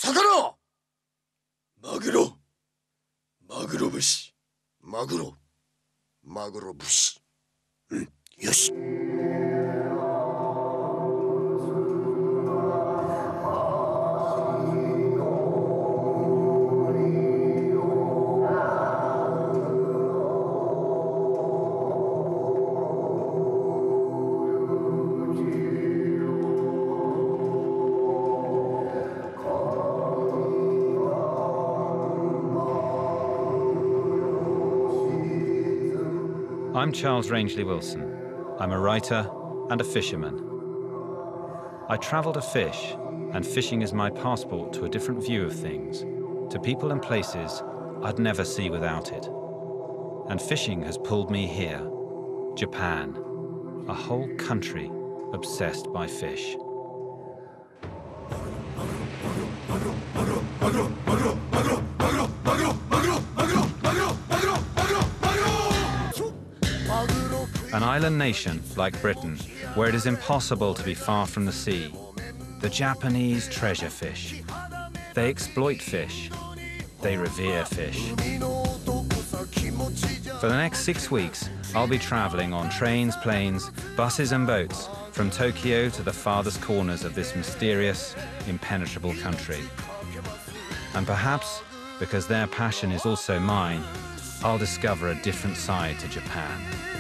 魚マグロマグロ節マグロ節。うん、よし。 I'm Charles Rangeley Wilson. I'm a writer and a fisherman. I travel to fish, and fishing is my passport to a different view of things, to people and places I'd never see without it. And fishing has pulled me here, Japan, a whole country obsessed by fish. An island nation like Britain, where it is impossible to be far from the sea, the Japanese treasure fish. They exploit fish. They revere fish. For the next 6 weeks, I'll be traveling on trains, planes, buses and boats from Tokyo to the farthest corners of this mysterious, impenetrable country. And perhaps, because their passion is also mine, I'll discover a different side to Japan.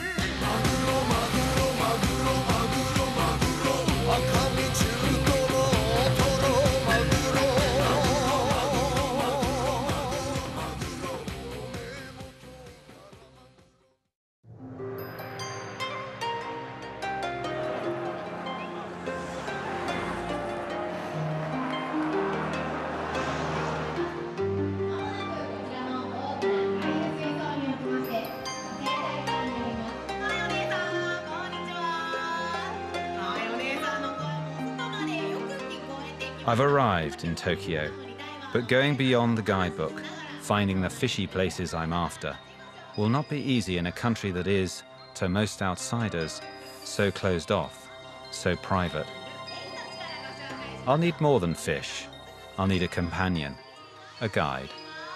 I've arrived in Tokyo, but going beyond the guidebook, finding the fishy places I'm after, will not be easy in a country that is, to most outsiders, so closed off, so private. I'll need more than fish. I'll need a companion, a guide.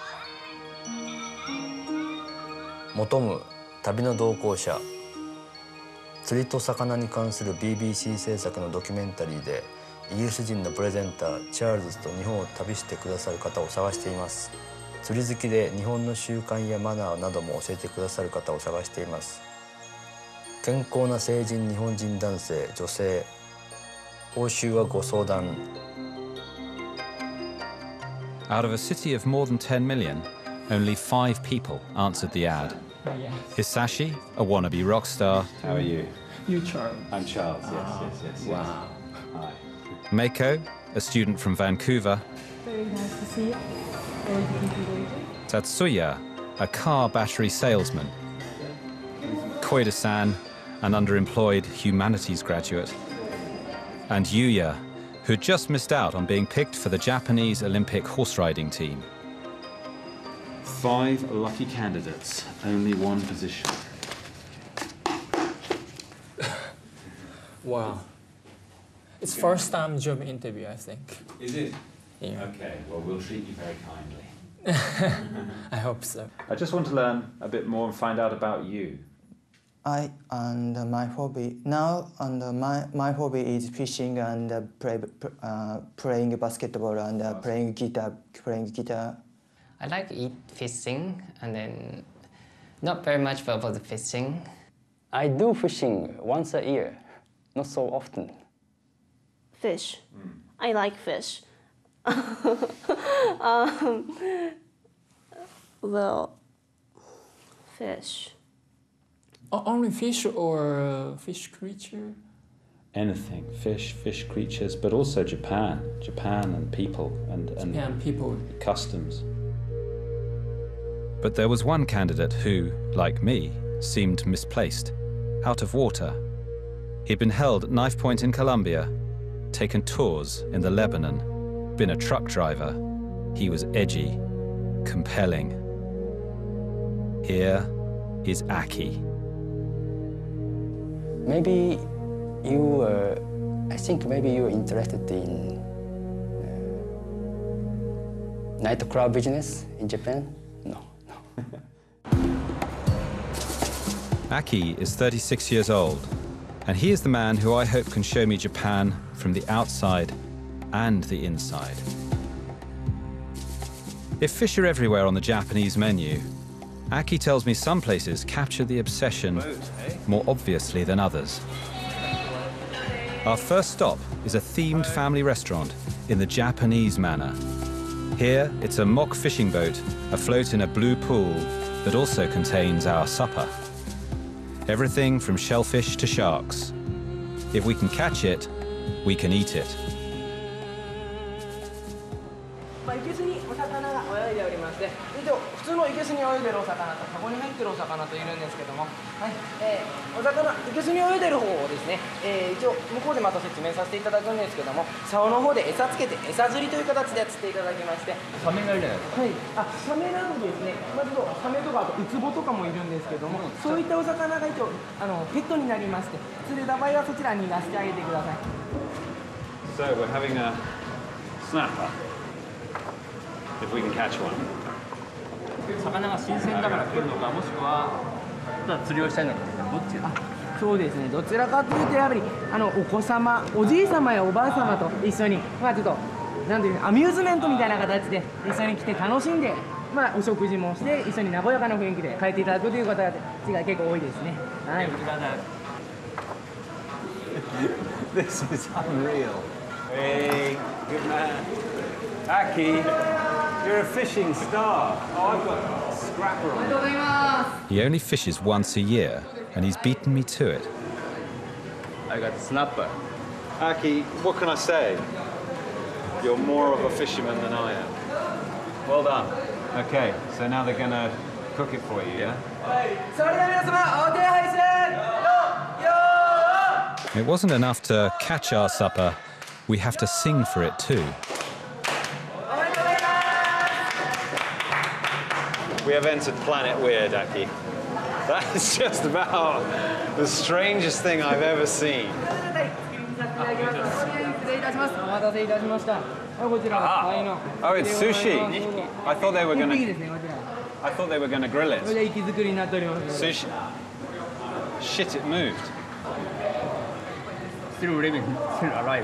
求む旅の同行者。釣りと魚に関する BBC 制作のドキュメンタリーで、イギリス人のプレゼンターチャールズと日本を旅してくださる方を探しています。釣り好きで日本の習慣やマナーなども教えてくださる方を探しています。健康な成人日本人男性、女性。報酬はご相談。 Out of a city of more than 10 million, only 5 people answered the ad. Hisashi, a wannabe rock star. How are you? You, Charles. I'm Charles, yes. Wow. Hi. Meiko, a student from Vancouver. Very nice to see you. Very good to meet you. Tatsuya, a car battery salesman. Koida-san, an underemployed humanities graduate. And Yuya, who just missed out on being picked for the Japanese Olympic horse riding team. 5 lucky candidates, only 1 position. Wow. It's first time job interview, I think. Is it? Yeah. Okay, well, we'll treat you very kindly. I hope so. I just want to learn a bit more and find out about you. My hobby is fishing and playing basketball and playing guitar. I like eat fishing and then not very much for the fishing. I do fishing once a year, not so often. Fish. I like fish. Well, fish. Only fish or fish creature? Anything, fish creatures, but also Japan and people and Japan people. Customs. But there was one candidate who, like me, seemed misplaced, out of water. He'd been held at knife point in Colombia, taken tours in the Lebanon, been a truck driver. He was edgy, compelling. Here is Aki. Maybe you I think maybe you're interested in Nightclub business in Japan? No. Aki is 36 years old, and he is the man who I hope can show me Japan from the outside and the inside. If fish are everywhere on the Japanese menu, Aki tells me some places capture the obsession more obviously than others. Our first stop is a themed family restaurant in the Japanese manner. Here, it's a mock fishing boat afloat in a blue pool that also contains our supper. Everything from shellfish to sharks. If we can catch it, we can eat it. いけすにお魚が泳いでおりまして、以上普通のいけすに泳いでるお魚とカゴに入ってるお魚といるんですけども、はい、お魚いけすに泳いでる方をですね、一応向こうでまた説明させていただくんですけども、竿の方で餌つけて餌釣りという形で釣っていただきまして、サメがいるじゃないですか。はい、サメなどですね、まずサメとかあとウツボとかもいるんですけども、そういったお魚が一応ペットになりまして、釣れた場合はそちらに出してあげてください。 So we're having a snapper. If we can catch one. 魚が新鮮だから来るのか、もしくは釣りをしたいのか、どっち？ そうですね、どちらかというとやはりお子様、おじい様やおばあ様と一緒に、ちょっとなんていうアミューズメントみたいな形で一緒に来て楽しんで、お食事もして一緒に和やかな雰囲気で帰っていただくという方が結構多いですね。はい。 This is unreal. Hey, good man. Aki, you're a fishing star. Oh, I've got a scrapper on. He only fishes once a year, and he's beaten me to it. I got snapper. Aki, what can I say? You're more of a fisherman than I am. Well done. Okay, so now they're going to cook it for you, yeah? It wasn't enough to catch our supper, we have to sing for it too. We have entered Planet Weird, Aki. That is just about the strangest thing I've ever seen. Oh, it's sushi. I thought they were going to grill it. Sushi. Shit, it moved. Still living, still alive.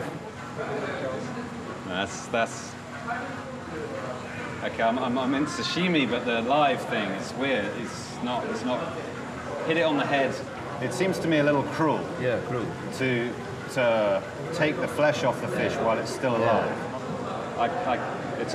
That's. Okay, I'm into sashimi, but the live thing is weird. It's not. Hit it on the head. It seems to me a little cruel. Yeah, cruel. To take the flesh off the fish while it's still alive. It's.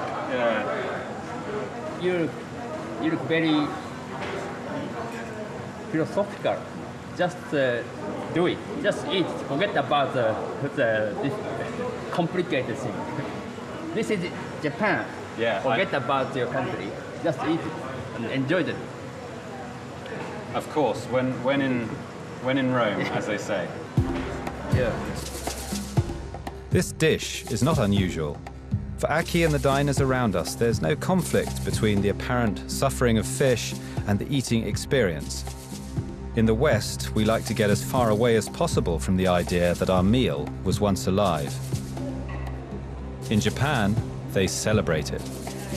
You look very philosophical. Just do it. Just eat. Forget about this complicated thing. This is Japan. Yeah. Forget about your country. Just eat it and enjoy it. Of course, when in Rome, as they say. Yeah. This dish is not unusual. For Aki and the diners around us, there's no conflict between the apparent suffering of fish and the eating experience. In the West, we like to get as far away as possible from the idea that our meal was once alive. In Japan, they celebrate it.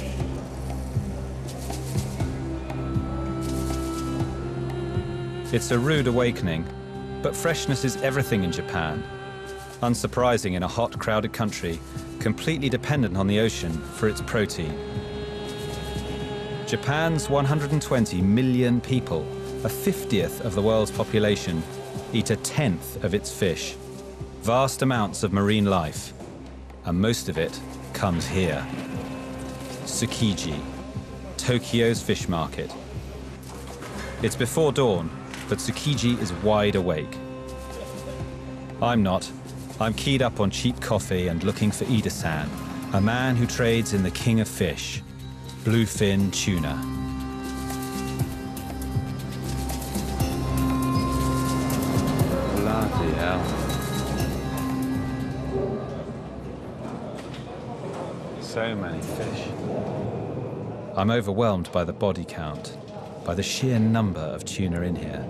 It's a rude awakening, but freshness is everything in Japan. Unsurprising in a hot, crowded country, completely dependent on the ocean for its protein. Japan's 120 million people, a 50th of the world's population, eat a 10th of its fish. Vast amounts of marine life, and most of it comes here. Tsukiji, Tokyo's fish market. It's before dawn, but Tsukiji is wide awake. I'm not. I'm keyed up on cheap coffee and looking for Ida-san, a man who trades in the king of fish, bluefin tuna. Bloody hell. So many fish. I'm overwhelmed by the body count, by the sheer number of tuna in here.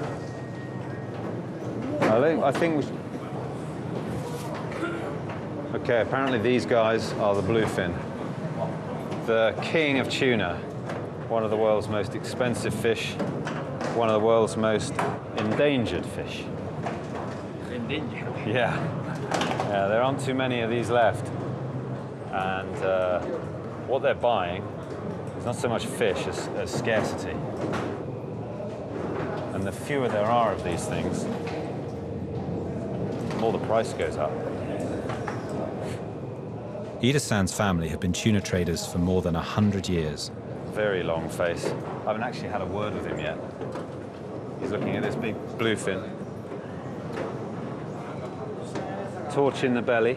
I think we should... Okay, apparently these guys are the bluefin, the king of tuna, one of the world's most expensive fish, one of the world's most endangered fish. Endangered? Yeah, there aren't too many of these left. And what they're buying is not so much fish as scarcity. And the fewer there are of these things, the more the price goes up. Ida-san's family have been tuna traders for more than 100 years. Very long face. I haven't actually had a word with him yet. He's looking at this big bluefin. Torch in the belly.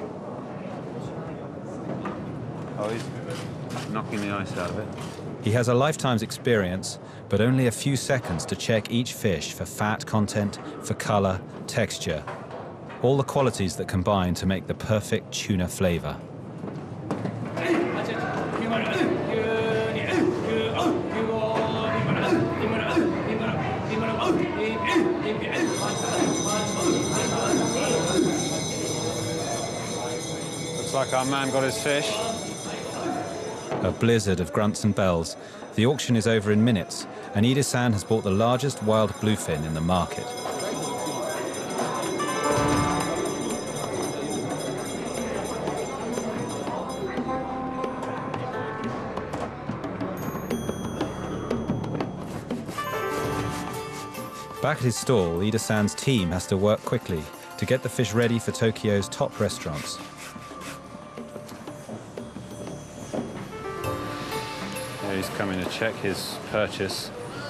Oh, he's knocking the ice out of it. He has a lifetime's experience, but only a few seconds to check each fish for fat content, for color, texture. All the qualities that combine to make the perfect tuna flavor. Looks like our man got his fish. A blizzard of grunts and bells. The auction is over in minutes, and Ida-san has bought the largest wild bluefin in the market. Back at his stall, Ida-san's team has to work quickly to get the fish ready for Tokyo's top restaurants. He's coming to check his purchase.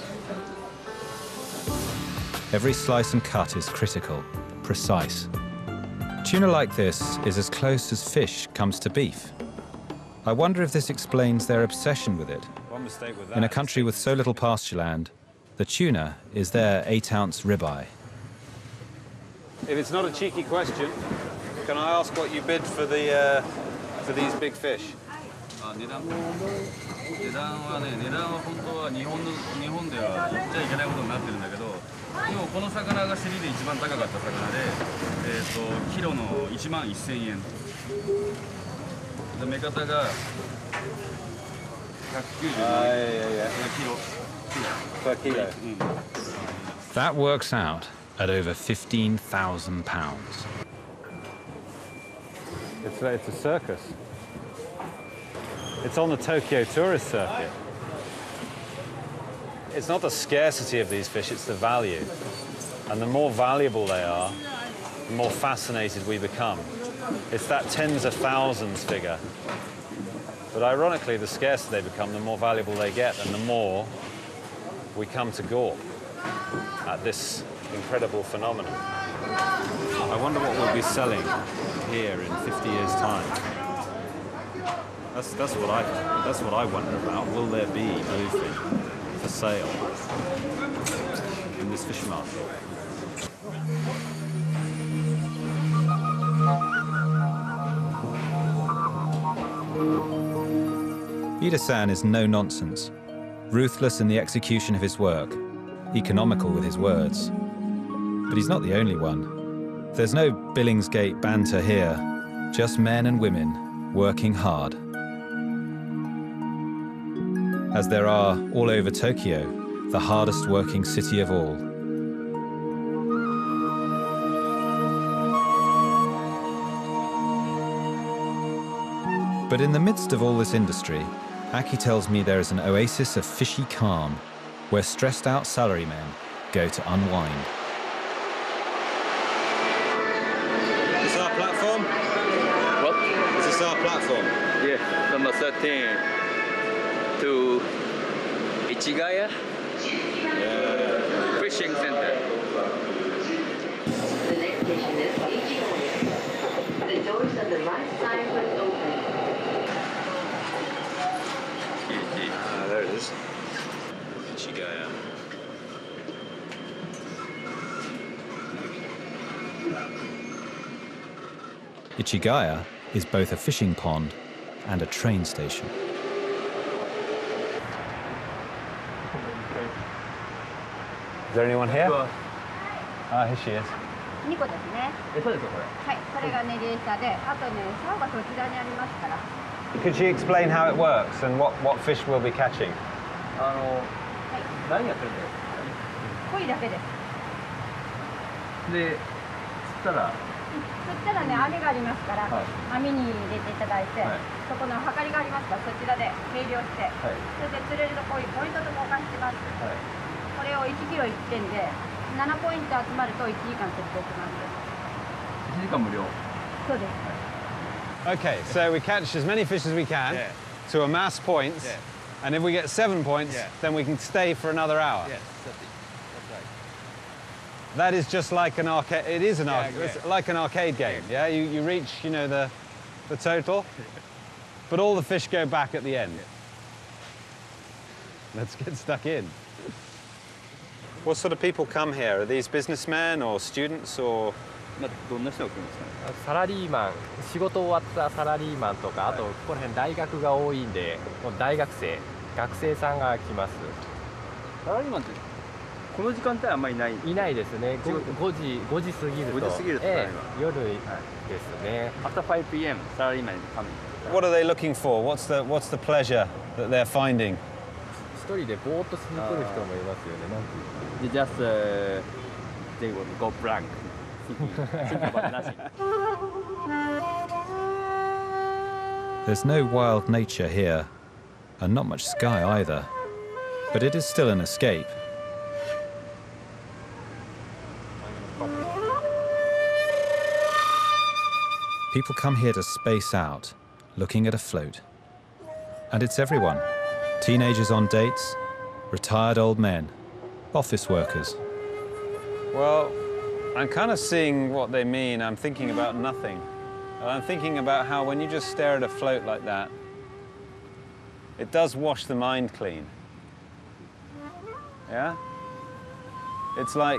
Every slice and cut is critical, precise. Tuna like this is as close as fish comes to beef. I wonder if this explains their obsession with it. One mistake with that. In a country with so little pasture land, the tuna is their 8-ounce ribeye. If it's not a cheeky question, can I ask what you bid for these big fish? 値段はね、値段は本当は日本では言っちゃいけないことになってるんだけど、でもこの魚が競りで一番高かった魚で、キロの11000円。で目方が190キロ。per kilo. That works out at over £15,000. It's a circus. It's on the Tokyo tourist circuit. It's not the scarcity of these fish, it's the value. And the more valuable they are, the more fascinated we become. It's that tens of thousands figure. But ironically, the scarcer they become, the more valuable they get, and the more we come to gawp at this incredible phenomenon. I wonder what we'll be selling here in 50 years' time. That's what I wonder about. Will there be bluefin for sale in this fish market? Ida-san is no nonsense, ruthless in the execution of his work, economical with his words. But he's not the only one. There's no Billingsgate banter here, just men and women working hard. As there are all over Tokyo, the hardest working city of all. But in the midst of all this industry, Aki tells me there is an oasis of fishy calm, where stressed out salarymen go to unwind. Is this our platform? What? Is this our platform? Yeah, number 13. To Ichigaya Fishing Center. The next station is Ichigaya. The doors on the right side will open. There it is. Ichigaya. Ichigaya is both a fishing pond and a train station. Is there anyone here? Ah, here she is. 2個ですね。 餌ですよこれ。 はい、これが練り餌で、あとね、竿がそちらにありますから。 Could you explain how it works and what fish we'll be catching? 何やってるんだよ。 コイだけです。 で、釣ったら。 そしたらね、網がありますから、網に入れていただいて、そこのはかりがありますから、そちらで計量して、それで釣れるとポイントと交換します。これを1キロ1点で、7ポイント集まると1時間釣っていきます。 1時間無料。 そうです。 Okay, so we catch as many fish as we can to amass points, and if we get 7 points, then we can stay for another hour. Yes, that's right. That is just like an arcade. It is an it's like an arcade game. Yeah, you reach, you know, the total, but all the fish go back at the end. Let's get stuck in. What sort of people come here? Are these businessmen or students or? どんな人が来るんですかね。 サラリーマン、仕事終わったサラリーマンとか、あとここら辺大学が多いんで、もう大学生、学生さんが来ます。 サラリーマンってこの時間帯はあんまりいない。 いないですね。5時過ぎると。夜ですね。 After 5 p.m. サラリーマンに coming. What are they looking for? What's the pleasure that they're finding? 一人でぼーっとしに来る人もいますよね。なんていう。 They just they will go blank. Think about nothing. There's no wild nature here, and not much sky either, but it is still an escape. People come here to space out, looking at a float. And it's everyone. Teenagers on dates, retired old men, office workers. Well, I'm kind of seeing what they mean. I'm thinking about nothing. And I'm thinking about how when you just stare at a float like that, it does wash the mind clean. Yeah? It's like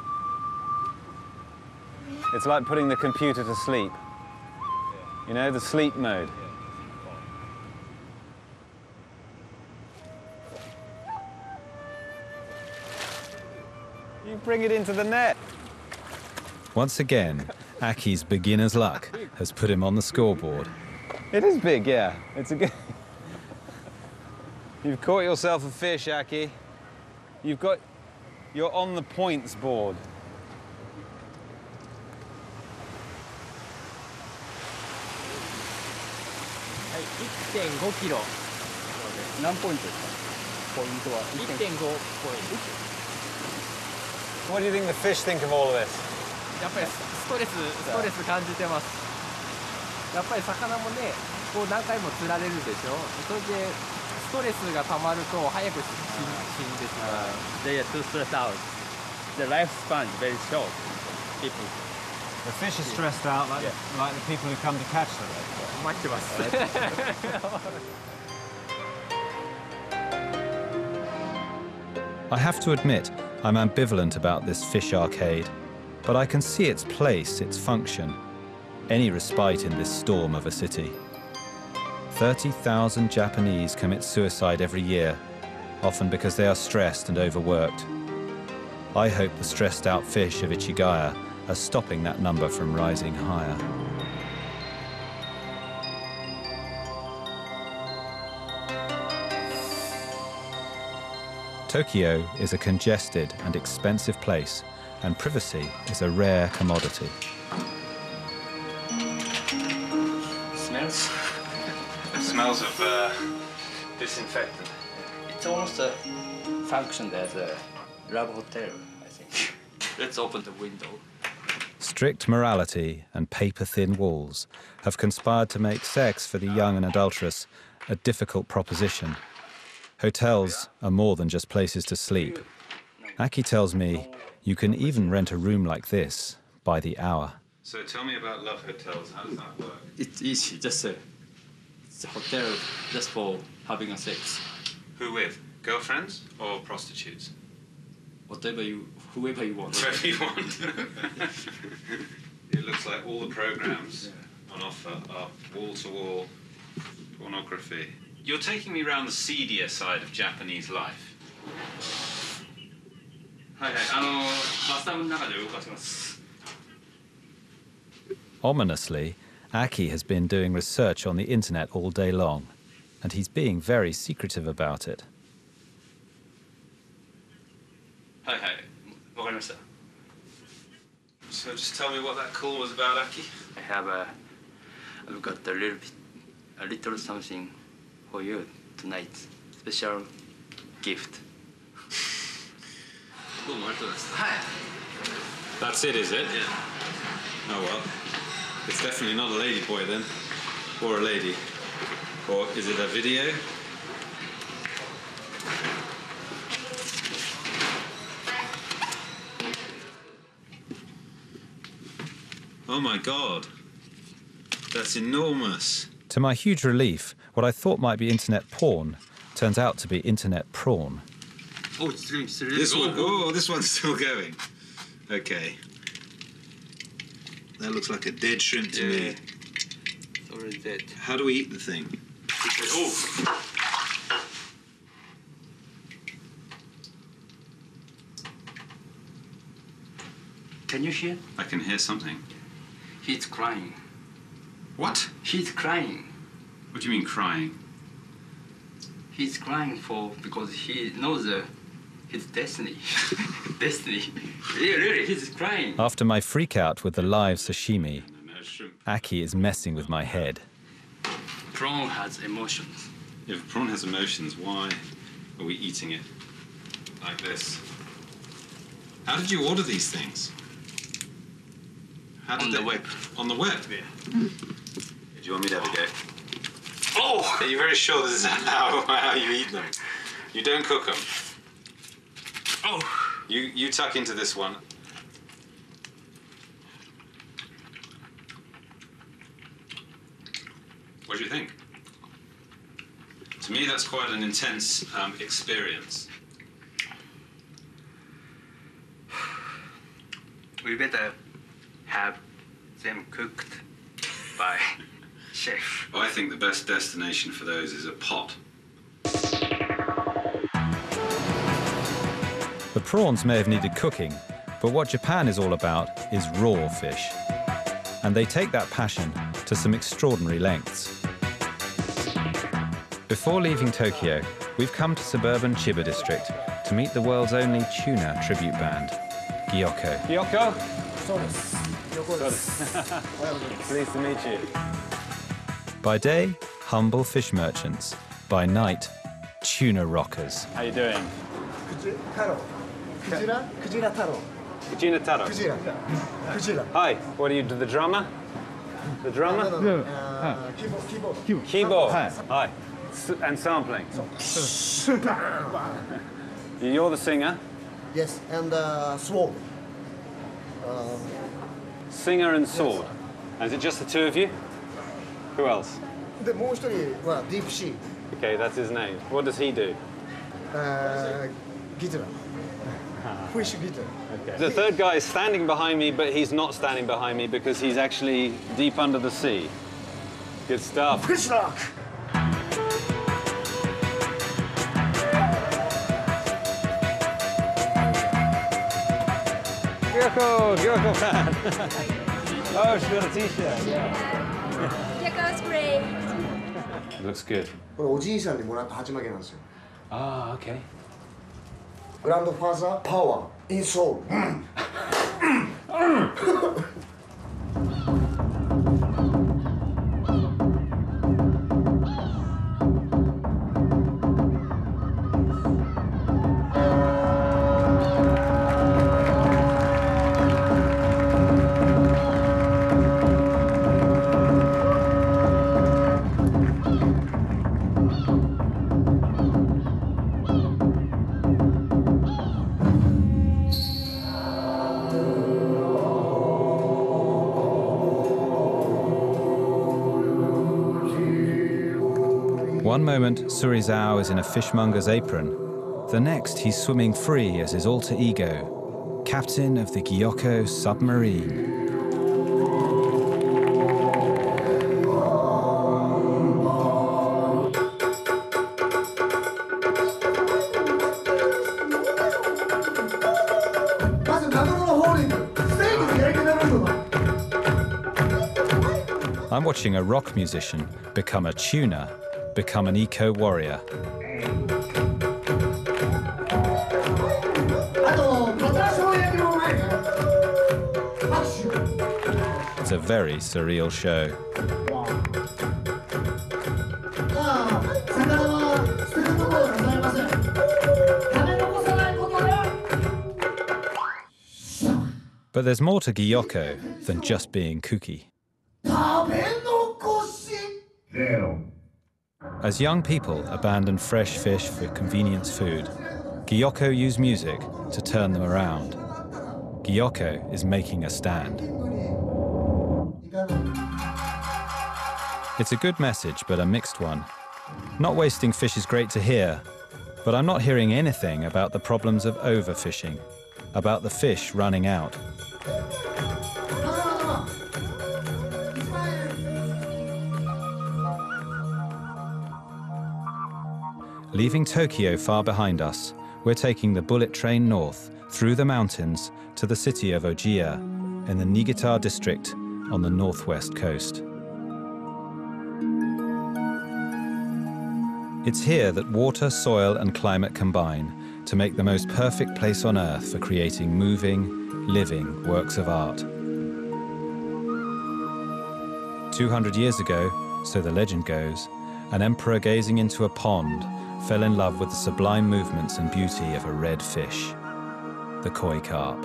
putting the computer to sleep. You know, the sleep mode. You bring it into the net. Once again, Aki's beginner's luck has put him on the scoreboard. It is big, yeah. It's a good... You've caught yourself a fish, Aki. You're on the points board. $1.5 キロ。 何ポイントですか？ポイントは 1.5 ポイント。 What do you think the fish think of all of this? やっぱりストレス感じてます。やっぱり魚もね、こう何回も釣られるでしょ。それでストレスが溜まると早く死んでしまう。 They are too stressed out. The lifespan is very short. People. The fish is stressed out like the people who come to catch them. 待ってます。 I have to admit, I'm ambivalent about this fish arcade, but I can see its place, its function, any respite in this storm of a city. 30,000 Japanese commit suicide every year, often because they are stressed and overworked. I hope the stressed out fish of Ichigaya are stopping that number from rising higher. Tokyo is a congested and expensive place, and privacy is a rare commodity. Smells? It smells of disinfectant. It's almost functioned as a lab hotel, I think. Let's open the window. Strict morality and paper-thin walls have conspired to make sex for the young and adulterous a difficult proposition. Hotels are more than just places to sleep. Aki tells me you can even rent a room like this by the hour. So tell me about love hotels. How does that work? It's easy, it's a hotel just for having a sex. Who with? Girlfriends or prostitutes? Whoever you want. Whoever you want. It looks like all the programs on offer are wall-to-wall pornography. You're taking me around the seedier side of Japanese life. はいはい、バスタブの中で動かします。 Ominously, Aki has been doing research on the internet all day long, and he's being very secretive about it. はいはい、わかりました。So just tell me what that call was about, Aki. I've got a little something for you tonight. Special gift. That's it, is it? Yeah. Oh well. It's definitely not a lady boy then. Or a lady. Or is it a video? Oh my God. That's enormous. To my huge relief, what I thought might be internet porn turns out to be internet prawn. Oh, it's going to This one, oh, this one's still going. Okay. That looks like a dead shrimp to me. It's already dead. How do we eat the thing? Oh! Can you hear? I can hear something. He's crying. What? He's crying. What do you mean crying? He's crying because he knows his destiny. Destiny. Really, he's crying. After my freak out with the live sashimi, Aki is messing with my head. Prawn has emotions. If prawn has emotions, why are we eating it like this? How did you order these things? On the web. On the web? Yeah. Do you want me to have a go? Oh! Are you very sure this is how you eat them? You don't cook them. Oh! You tuck into this one. What do you think? To me, that's quite an intense experience. We better have them cooked by chef. I think the best destination for those is a pot. The prawns may have needed cooking, but what Japan is all about is raw fish. And they take that passion to some extraordinary lengths. Before leaving Tokyo, we've come to suburban Chiba district to meet the world's only tuna tribute band, Gyoko. Gyoko? Pleased to meet you. By day, humble fish merchants. By night, tuna rockers. How you doing? Kujira Taro. Kujira Taro. Kujira. Hi, what do you do? The drummer? The drummer? Keyboard. Keyboard. Hi. And sampling. You're the singer? Yes, and sword. Singer and sword. And is it just the two of you? Who else? でもう一人は Deep Sea. Okay, that's his name. What does he do? Guitar. Fish guitar. Okay. The third guy is standing behind me, but he's not standing behind me because he's actually deep under the sea. Good stuff. Fish rock. Gyoko fan. Oh, she's got a t-shirt. Gyoko's great. Looks good. これおじいさんにもらった鉢巻きなんですよ。 Ah, okay. Grandfather power in soul. One moment, Surizao is in a fishmonger's apron. The next, he's swimming free as his alter ego, captain of the Gyoko submarine. I'm watching a rock musician become a tuner, become an eco-warrior. It's a very surreal show. But there's more to Gyoko than just being kooky. As young people abandon fresh fish for convenience food, Gyoko use music to turn them around. Gyoko is making a stand. It's a good message, but a mixed one. Not wasting fish is great to hear, but I'm not hearing anything about the problems of overfishing, about the fish running out. Leaving Tokyo far behind us, we're taking the bullet train north, through the mountains, to the city of Ojiya, in the Niigata district on the northwest coast. It's here that water, soil and climate combine to make the most perfect place on Earth for creating moving, living works of art. 200 years ago, so the legend goes, an emperor gazing into a pond fell in love with the sublime movements and beauty of a red fish, the koi carp.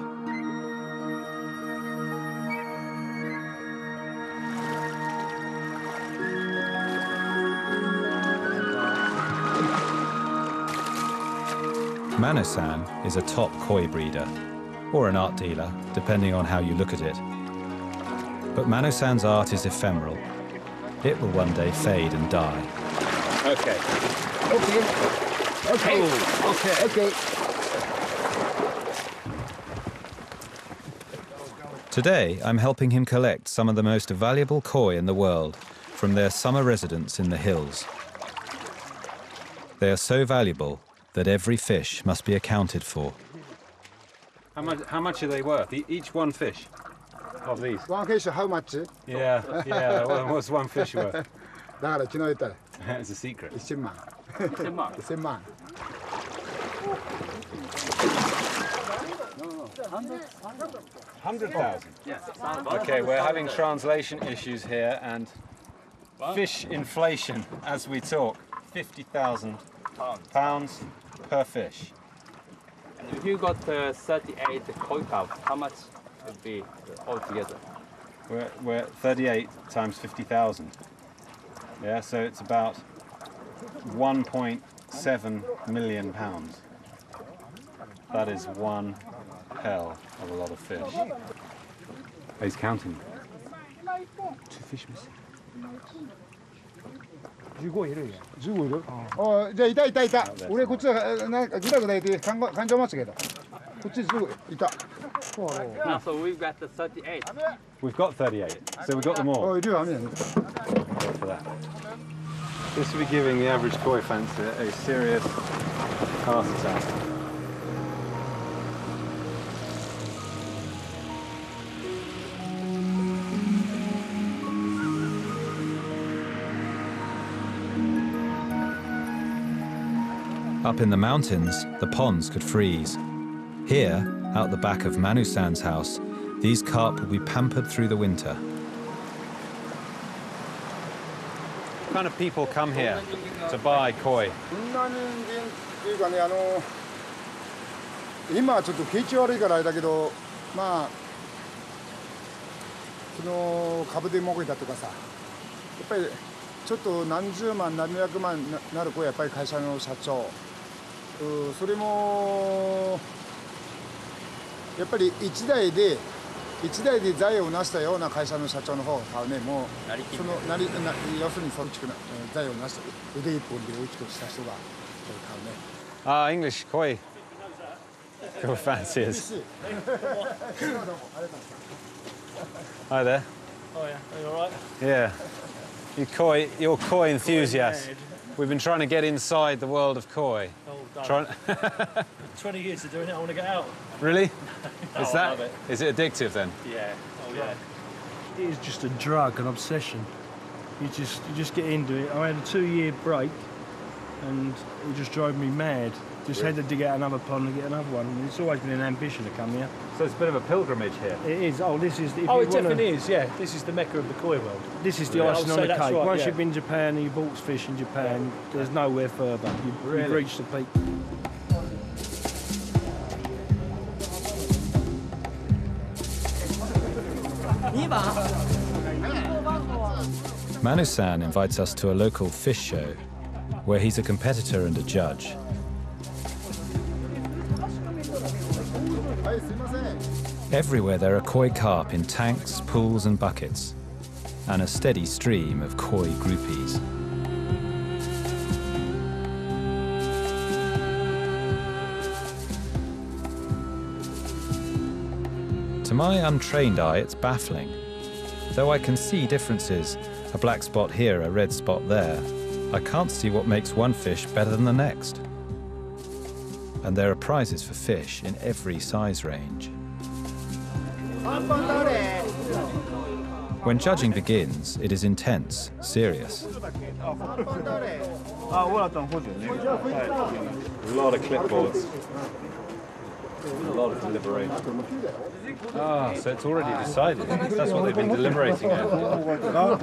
Mano-san is a top koi breeder, or an art dealer, depending on how you look at it. But Mano-san's art is ephemeral. It will one day fade and die. Okay. Okay. Okay. Ooh, okay. Okay. Today, I'm helping him collect some of the most valuable koi in the world from their summer residence in the hills. They are so valuable that every fish must be accounted for. How much are they worth? Each one fish of these? One fish, how much? Yeah. What's one fish worth? It's a secret. 1000万。1000万。 100,000? Yes. Okay, we're having translation issues here and fish inflation as we talk. 50,000 pounds per fish. And if you got 38 koi carp, how much would be altogether? We're 38 times 50,000. Yeah, so it's about 1.7 million pounds. That is one hell of a lot of fish. He's counting. 2 fish missing. 15いるんや。15いる？あ、じゃあいたいたいた。俺こっちはなんかグダグダ言って感情待ちけど。こっち15いた。 No, so we've got the 38. We've got 38, so we've got them all. Oh, you do, I mean. For that. This will be giving the average koi fancier a serious heart attack. Up in the mountains, the ponds could freeze. Here, out the back of Manu-san's house, these carp will be pampered through the winter. What kind of people come here to buy koi? 今はちょっと景気悪いからあれだけど、まあ昨日株で儲けたとかさ、やっぱりちょっと何十万何百万なる子はやっぱり会社の社長、それもやっぱり一代で財を成したような会社の社長の方が買うね。もうその要するにその地区の財を成した腕一本で大きくした人が買うね。 English koi. Koi fanciers. Hi there. Oh yeah, are you all right? Yeah. You're koi enthusiasts. We've been trying to get inside the world of koi. Oh, 20 years of doing it, I want to get out. Really? No, I love it. Is it addictive then? Yeah. Oh yeah. It is just a drug, an obsession. You just get into it. I had a 2-year break, and it just drove me mad. Just had to dig out another pond and get another one. And it's always been an ambition to come here. So it's a bit of a pilgrimage here. It is. Oh, this is. Oh, it definitely is. Yeah, this is the mecca of the koi world. This is the Yeah, icing I'll on say the that's cake. right, Once yeah. you've been to Japan and you bought fish in Japan, there's nowhere further. You've reached the peak. Manu-san invites us to a local fish show where he's a competitor and a judge. Everywhere there are koi carp in tanks, pools and buckets, and a steady stream of koi groupies. To my untrained eye, it's baffling. Though I can see differences, a black spot here, a red spot there, I can't see what makes one fish better than the next. And there are prizes for fish in every size range. When judging begins, it is intense, serious. A lot of clipboards. A lot of deliberation. Ah, so it's already decided. That's what they've been deliberating over.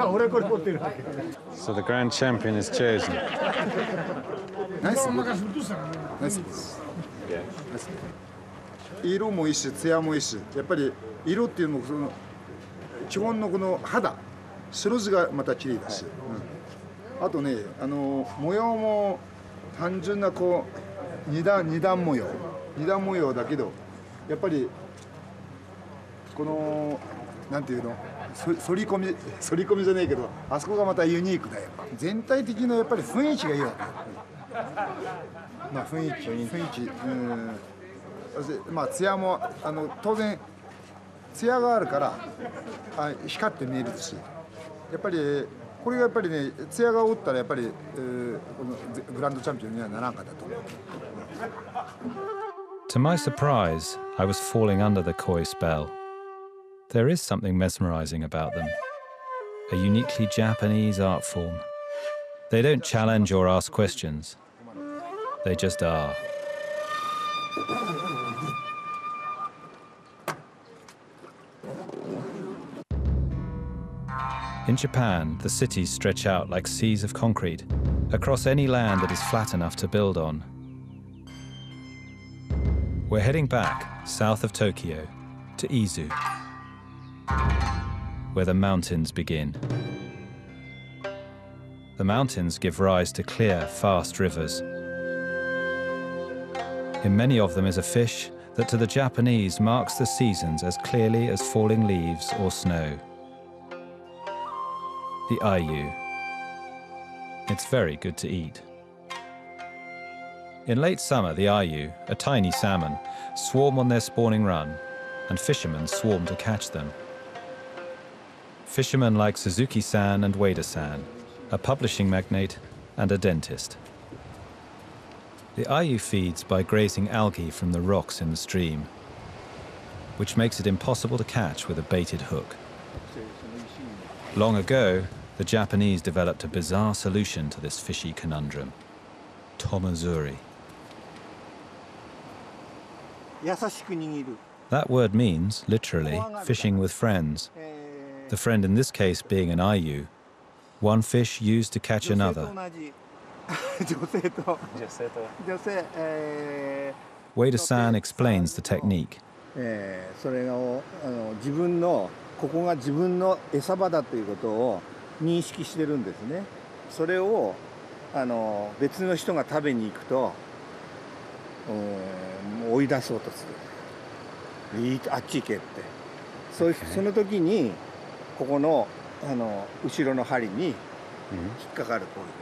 So the grand champion is chosen. Nice. Nice. Yeah. 色もいいし、艶もいいし、やっぱり色っていうのもその基本のこの肌、白地がまた綺麗だし、あとね、模様も単純なこう二段模様だけど、やっぱりこのなんていうの、反り込みじゃないけど、あそこがまたユニークだよ。全体的なやっぱり雰囲気がいいわけ。まあ雰囲気。まあ艶も当然艶があるから光って見えるし、やっぱりこれがやっぱりね艶がおったらやっぱりこのグランドチャンピオンにはならんかったと思う。 To my surprise, I was falling under the koi spell. There is something mesmerizing about them, a uniquely Japanese art form. They don't challenge or ask questions. They just are. In Japan, the cities stretch out like seas of concrete across any land that is flat enough to build on. We're heading back south of Tokyo to Izu, where the mountains begin. The mountains give rise to clear, fast rivers. In many of them is a fish that to the Japanese marks the seasons as clearly as falling leaves or snow. The ayu. It's very good to eat. In late summer, the ayu, a tiny salmon, swarm on their spawning run, and fishermen swarm to catch them. Fishermen like Suzuki-san and Wada-san, a publishing magnate and a dentist. The ayu feeds by grazing algae from the rocks in the stream, which makes it impossible to catch with a baited hook. Long ago, the Japanese developed a bizarre solution to this fishy conundrum: tomazuri. That word means, literally, fishing with friends. The friend in this case being an ayu, one fish used to catch another. Wada-san explains the technique. それを自分のここが自分の餌場だということを認識してるんですね。それを別の人が食べに行くと追い出そうとする。あっち行けって。その時にここの後ろの針に引っかかるこういう。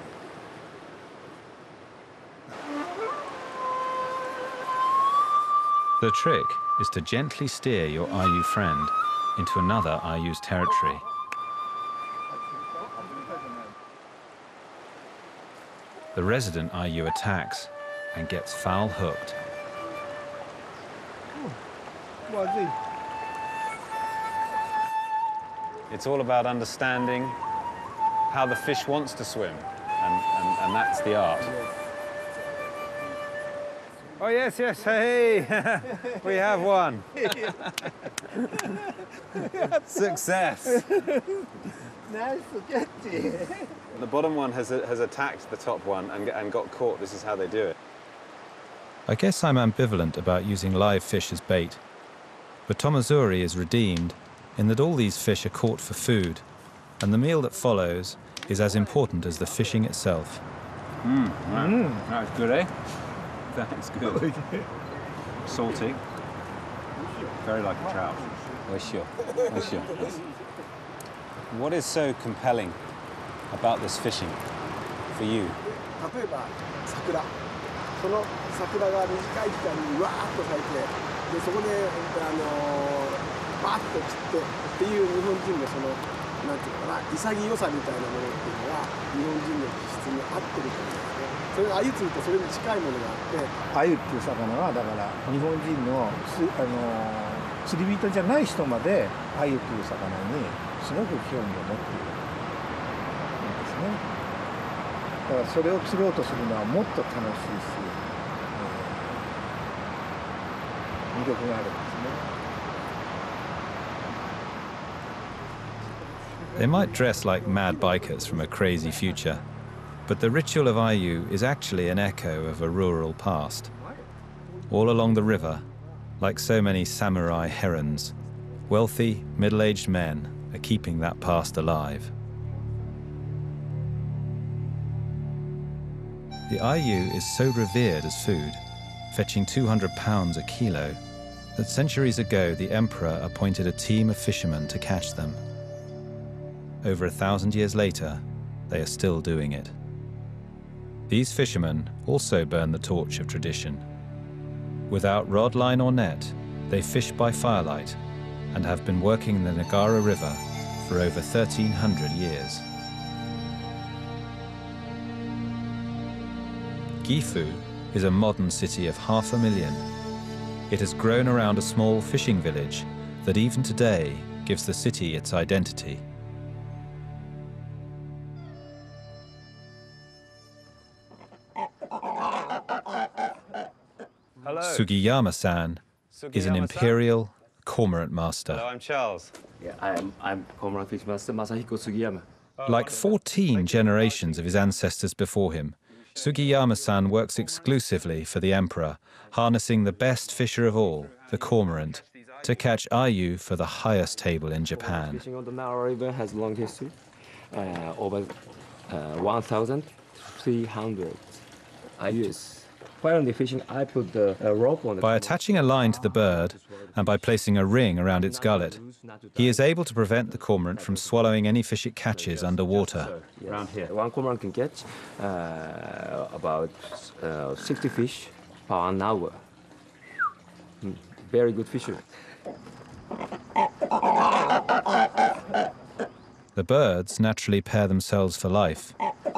The trick is to gently steer your ayu friend into another ayu's territory. The resident ayu attacks and gets foul hooked. It's all about understanding how the fish wants to swim, and that's the art. Oh yes, yes, hey, we have one. Success. Nice catch. The bottom one has attacked the top one and got caught. This is how they do it. I guess I'm ambivalent about using live fish as bait, but Tomazuri is redeemed in that all these fish are caught for food, and the meal that follows is as important as the fishing itself. That's good, eh? That's good. Salty. Very like a trout. What is so compelling about this fishing for you? 例えば桜、その桜が短い期間にわーっと咲いて、でそこでバーッと散ってっていう日本人のそのなんていうのかな、潔さみたいなものっていうのは日本人の気質に合ってると思うんですね。それ鮎釣りとそれに近いものがあって、鮎っていう魚はだから日本人の釣り人じゃない人まで鮎という魚にすごく興味を持っているんですね。だからそれを釣ろうとするのはもっと楽しいし、魅力があるんですね。 They might dress like mad bikers from a crazy future, but the ritual of Ayu is actually an echo of a rural past. All along the river, like so many samurai herons, wealthy, middle-aged men are keeping that past alive. The Ayu is so revered as food, fetching 200 pounds a kilo, that centuries ago the emperor appointed a team of fishermen to catch them. Over 1,000 years later, they are still doing it. These fishermen also burn the torch of tradition. Without rod, line or net, they fish by firelight and have been working the Nagara River for over 1,300 years. Gifu is a modern city of 500,000. It has grown around a small fishing village that even today gives the city its identity. Hello. Sugiyama-san is an imperial cormorant master. Hello, I'm Charles. Yeah, I'm cormorant fish master Masahiko Sugiyama. Like 14 generations of his ancestors before him, Sugiyama-san works exclusively for the emperor, harnessing the best fisher of all, the cormorant, to catch Ayu for the highest table in Japan. Fishing on the Nara River has long history, over 1,300 years. Finally fishing, I put the rope on the... By attaching a line to the bird and by placing a ring around its gullet, he is able to prevent the cormorant from swallowing any fish it catches underwater. Yes. Around here. One cormorant can catch about 60 fish per an hour. Very good fisherman. The birds naturally pair themselves for life.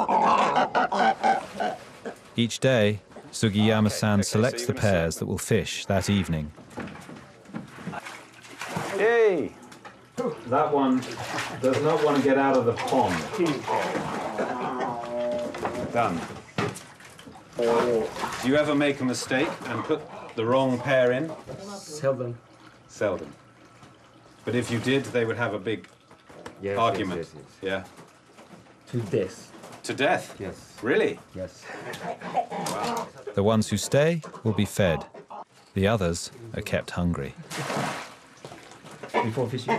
Each day, Sugiyama-san selects the pairs that will fish that evening. Hey! That one does not want to get out of the pond. Done. Do you ever make a mistake and put the wrong pair in? Seldom. Seldom. But if you did, they would have a big argument. Yes, yes, yes. Yeah. To death. To death? Yes. Really? Yes. Wow. The ones who stay will be fed. The others are kept hungry. Before fishing.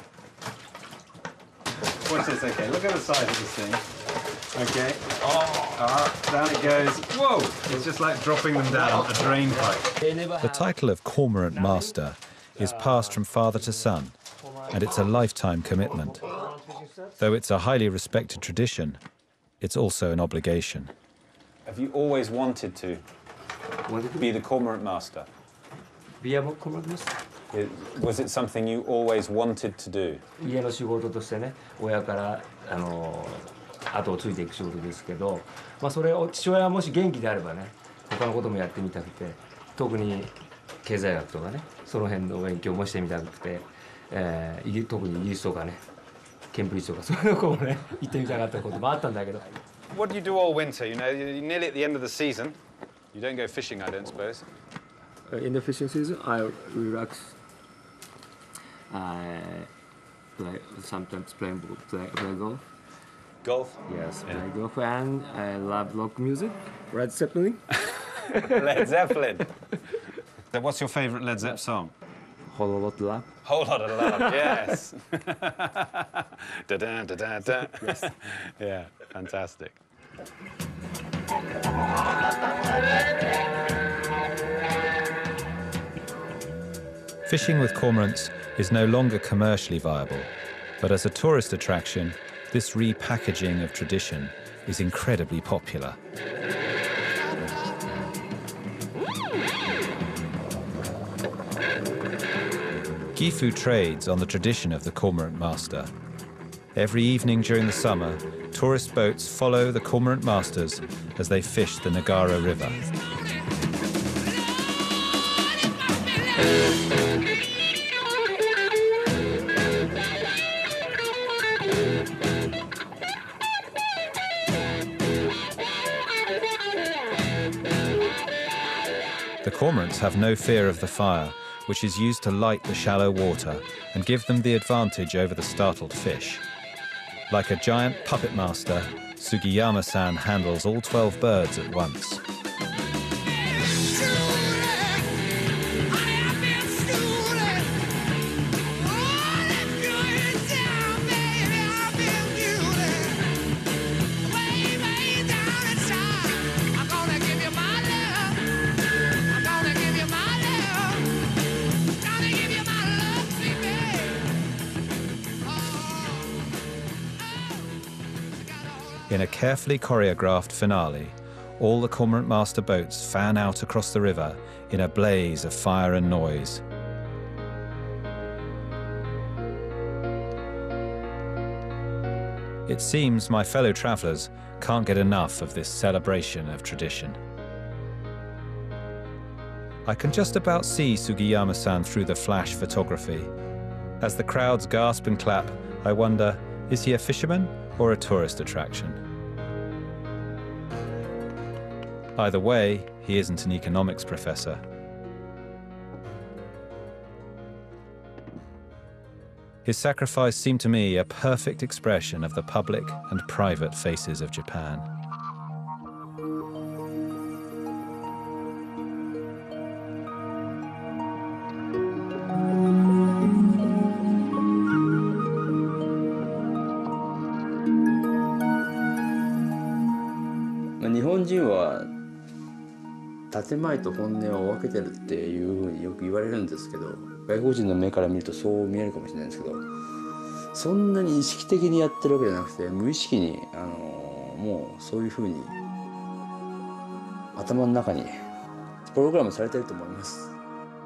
Watch this, okay. Look at the size of this thing. Okay. Down it goes. Whoa! It's just like dropping them down a drain pipe. The title of Cormorant Master is passed from father to son, and it's a lifetime commitment. Though it's a highly respected tradition, it's also an obligation. Have you always wanted to be the cormorant master? Be a cormorant master? Was it something you always wanted to do? 家の仕事としてね、親から後をついていく仕事ですけど、まあそれを父親はもし元気であればね、他のこともやってみたくて、特に経済学とかね、その辺の勉強もしてみたくて、特にイギリスとかね、 ケンブリッジとかそういうとこもね行ってみたかったこともあったんだけど。 What do you do all winter? You know, you're nearly at the end of the season. You don't go fishing, I don't suppose. In the fishing season, I relax. I play sometimes play golf. Golf? Yes, play golf, and I love rock music. Led Zeppelin. Led Zeppelin. So what's your favourite Led Zeppelin song? Whole Lot of Love. Whole Lot of Love, yes. Da da da da da. Yes. Yeah, fantastic. Fishing with cormorants is no longer commercially viable, but as a tourist attraction, this repackaging of tradition is incredibly popular. Gifu trades on the tradition of the cormorant master. Every evening during the summer, tourist boats follow the cormorant masters as they fish the Nagara River. The cormorants have no fear of the fire, which is used to light the shallow water and give them the advantage over the startled fish. Like a giant puppet master, Sugiyama-san handles all 12 birds at once. In a carefully choreographed finale, all the cormorant master boats fan out across the river in a blaze of fire and noise. It seems my fellow travelers can't get enough of this celebration of tradition. I can just about see Sugiyama-san through the flash photography. As the crowds gasp and clap, I wonder, is he a fisherman or a tourist attraction? Either way, he isn't an economics professor. His sacrifice seemed to me a perfect expression of the public and private faces of Japan. Japanese 建前と本音を分けてるっていうふうによく言われるんですけど、外国人の目から見るとそう見えるかもしれないんですけど、そんなに意識的にやってるわけじゃなくて、無意識にもうそういうふうに頭の中にプログラムされてると思います。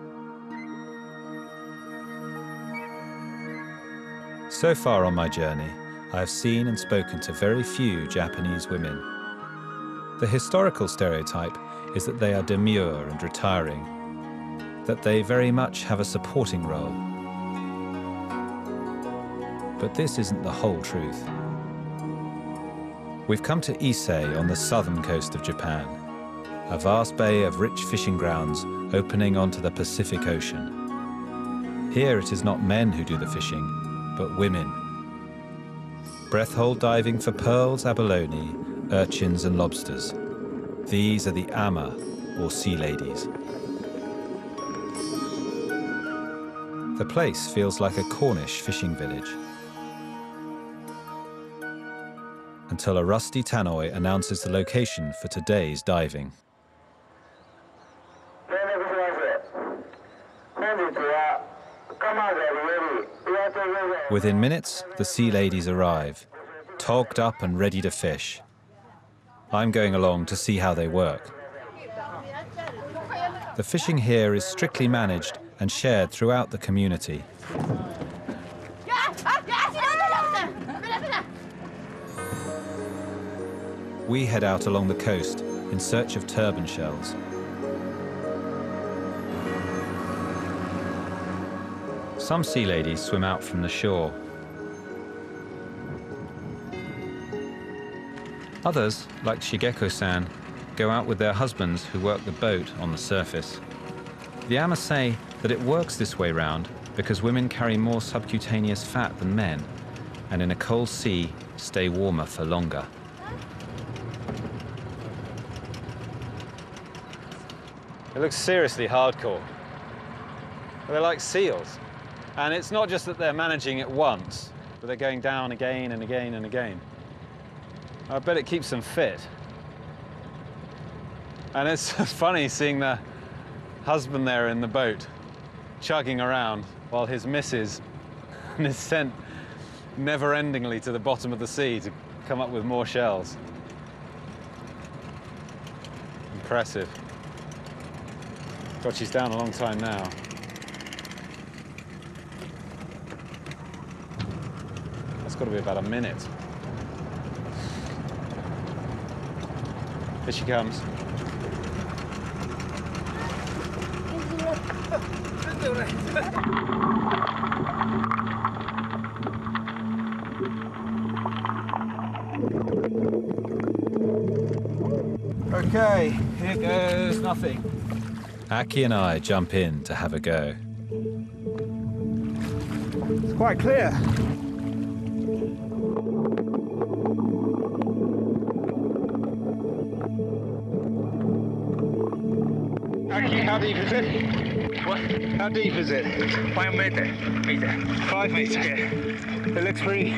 So far on my journey, I have seen and spoken to very few Japanese women. The historical stereotype is that they are demure and retiring, that they very much have a supporting role. But this isn't the whole truth. We've come to Ise on the southern coast of Japan, a vast bay of rich fishing grounds opening onto the Pacific Ocean. Here it is not men who do the fishing, but women. Breath-hold diving for pearls, abalone, urchins and lobsters. These are the ama, or sea ladies. The place feels like a Cornish fishing village. Until a rusty tannoy announces the location for today's diving. Within minutes, the sea ladies arrive, togged up and ready to fish. I'm going along to see how they work. The fishing here is strictly managed and shared throughout the community. We head out along the coast in search of turban shells. Some sea ladies swim out from the shore. Others, like Shigeko-san, go out with their husbands who work the boat on the surface. The Amas say that it works this way round because women carry more subcutaneous fat than men, and in a cold sea stay warmer for longer. It looks seriously hardcore. They're like seals. And it's not just that they're managing it once, but they're going down again and again and again. I bet it keeps them fit. And it's funny seeing the husband there in the boat, chugging around, while his missus is sent never-endingly to the bottom of the sea to come up with more shells. Impressive. God, she's down a long time now. That's got to be about a minute. Here she comes. Okay, here goes nothing. Aki and I jump in to have a go. It's quite clear. Aki, how deep is it? What? How deep is it? 5 meter. 5 meters. Yeah. It looks pretty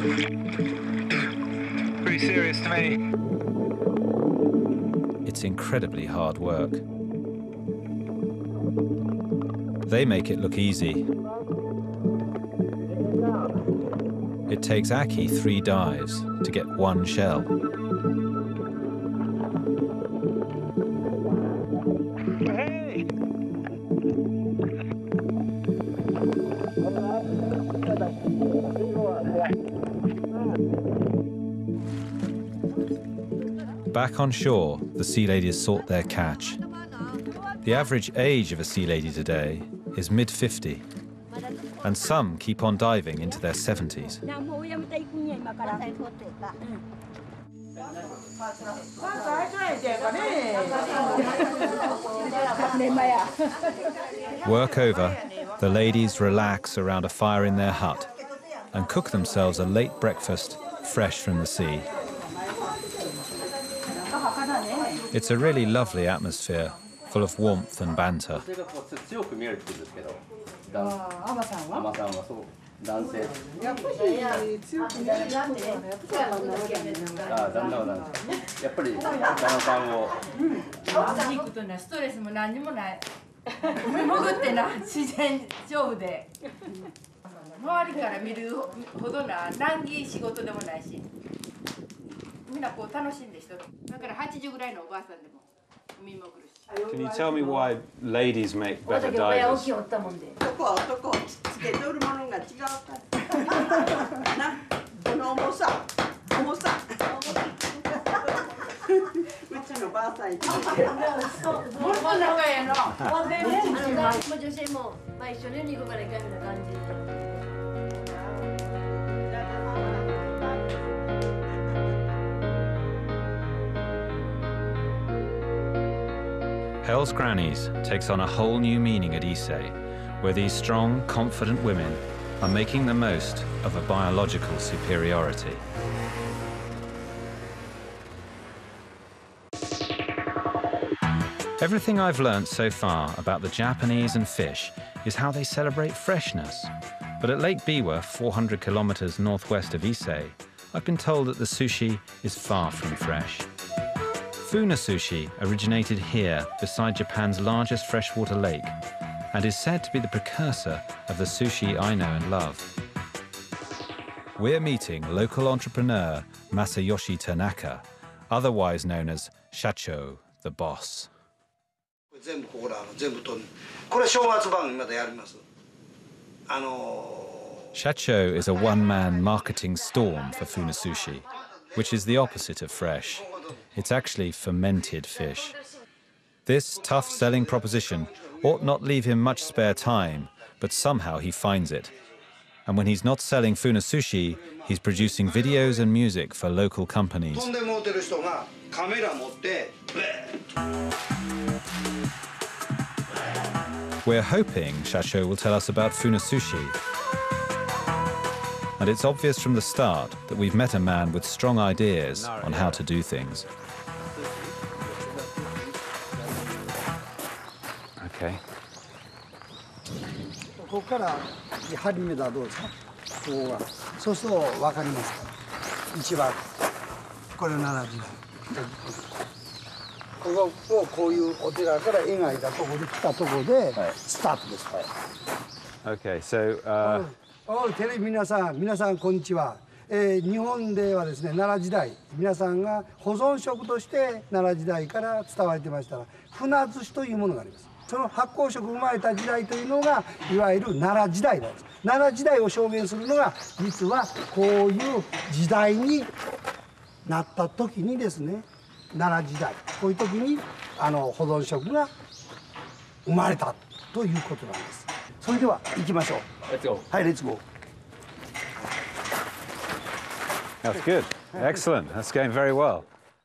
serious to me. It's incredibly hard work. They make it look easy. It takes Aki 3 dives to get 1 shell. Hey! Back on shore, the sea ladies sort their catch. The average age of a sea lady today is mid-50, and some keep on diving into their 70s. Work over, the ladies relax around a fire in their hut and cook themselves a late breakfast fresh from the sea. It's a really lovely atmosphere, full of warmth and banter. Can you tell me why ladies make better divers? Hell's Grannies takes on a whole new meaning at Issei, where these strong, confident women are making the most of a biological superiority. Everything I've learnt so far about the Japanese and fish is how they celebrate freshness. But at Lake Biwa, 400 kilometers northwest of Issei, I've been told that the sushi is far from fresh. Funa sushi originated here beside Japan's largest freshwater lake and is said to be the precursor of the sushi I know and love. We're meeting local entrepreneur Masayoshi Tanaka, otherwise known as Shacho, the boss. Shacho is a one-man marketing storm for Funa sushi, which is the opposite of fresh. It's actually fermented fish. This tough selling proposition ought not leave him much spare time, but somehow he finds it. And when he's not selling Funa sushi, he's producing videos and music for local companies. ってる人がカメラ持ってベーッと。 We're hoping Shacho will tell us about Funasushi. And it's obvious from the start that we've met a man with strong ideas on how to do things. Okay. ここから針目だどうですか。ここが。そうすると分かりますから。一番。これ7時代。ここをこういうお寺から描いたところで来たところでスタートです。 Okay, so テレビ皆さんこんにちは。日本ではですね奈良時代皆さんが保存食として奈良時代から伝われてましたら船寿司というものがあります。その発酵食生まれた時代というのがいわゆる奈良時代なんです。奈良時代を証言するのが実はこういう時代になった時にですね奈良時代こういう時に保存食が生まれたということなんです。それでは行きましょう。はい、レッツゴー。 That's good. Excellent. That's going very well.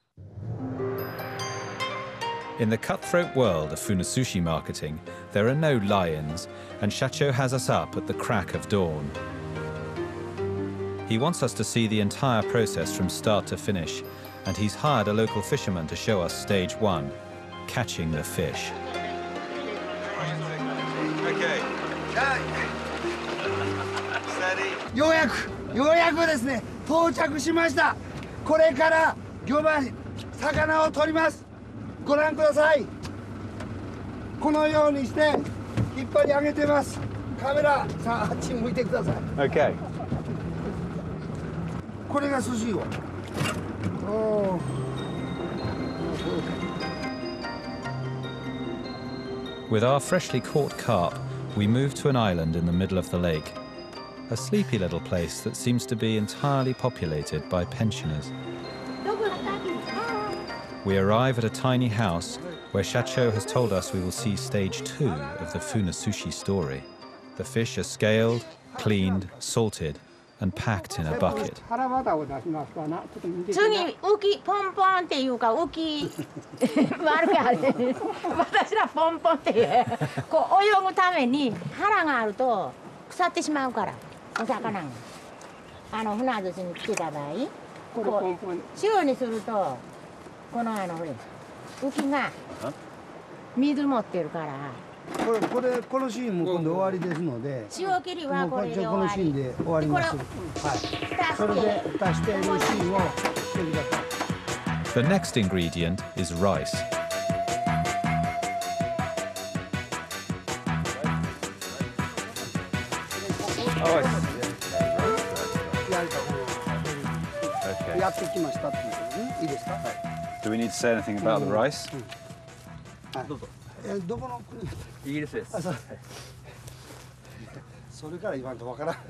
In the cutthroat world of Funasushi marketing, there are no lions, and Shacho has us up at the crack of dawn. He wants us to see the entire process from start to finish, and he's hired a local fisherman to show us stage 1, catching the fish. Okay. ようやくですね到着しました。これから魚場に魚を取ります。ご覧ください。このようにして引っ張り上げてます。カメラさああっち向いてください。 Okay. これが寿司を。 With our freshly caught carp, we move to an island in the middle of the lake. A sleepy little place that seems to be entirely populated by pensioners. We arrive at a tiny house where Shacho has told us we will see stage 2 of the Funasushi story. The fish are scaled, cleaned, salted, and packed in a bucket. 次浮きポンポンっていうか浮き丸がある。私らポンポンっていうこう泳ぐために腹があると腐ってしまうからお魚が船寿司につけた場合こう塩にするとこのほれ浮きが水持ってるから。 このシーンも今度終わりですので塩切りはこれで終わり。 このシーンで終わります。はい。それで足しているシーンをしてください。 The next ingredient is rice. Okay. やってきましたっていうことね。いいですか。 Do we need to say anything about the rice? どうぞ。どこの国？ イギリスです。 それから言わんとわから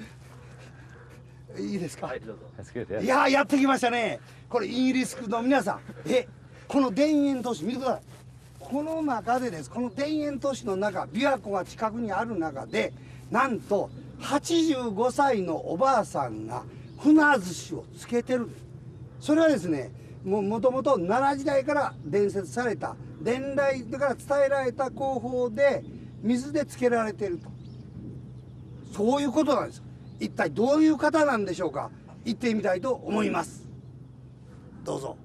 ん。いいですか。 はい、どうぞ。 That's good, yeah. いややってきましたね。これイギリスの皆さん、この田園都市見てください。この中でです。この田園都市の中、琵琶湖が近くにある中で、なんと85歳のおばあさんが船寿司をつけてる。それはですね、もともと奈良時代から伝説された伝来から伝えられた工法で水でつけられていると。そういうことなんです。一体どういう方なんでしょうか。行ってみたいと思います。どうぞ。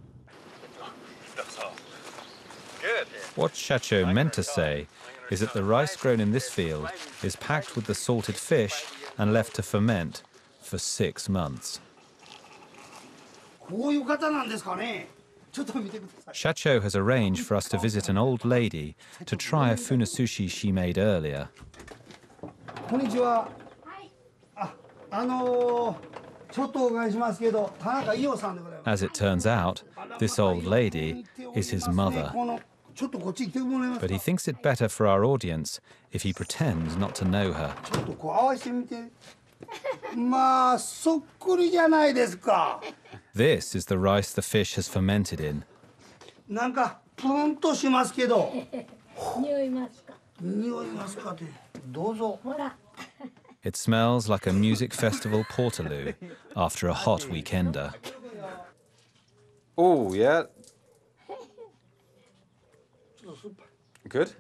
What Shacho meant to say is that the rice grown in this field is packed with the salted fish and left to ferment for 6 months. こういう方なんですかね。ちょっと見てください。 Shacho has arranged for us to visit an old lady to try a funasushi she made earlier. こんにちは。ちょっとお伺いしますけど、田中伊代さんでございます。 As it turns out, this old lady is his mother. ちょっとこっち来てもらえますか。 But he thinks it better for our audience if he pretends not to know her. ちょっとこう合わせてみて。まあそっくりじゃないですか。 This is the rice the fish has fermented in. なんかプルンとしますけど。 匂いますか。 匂いますかって。どうぞ。 ほら。 It smells like a music festival portaloo after a hot weekender. Oh, yeah. Good?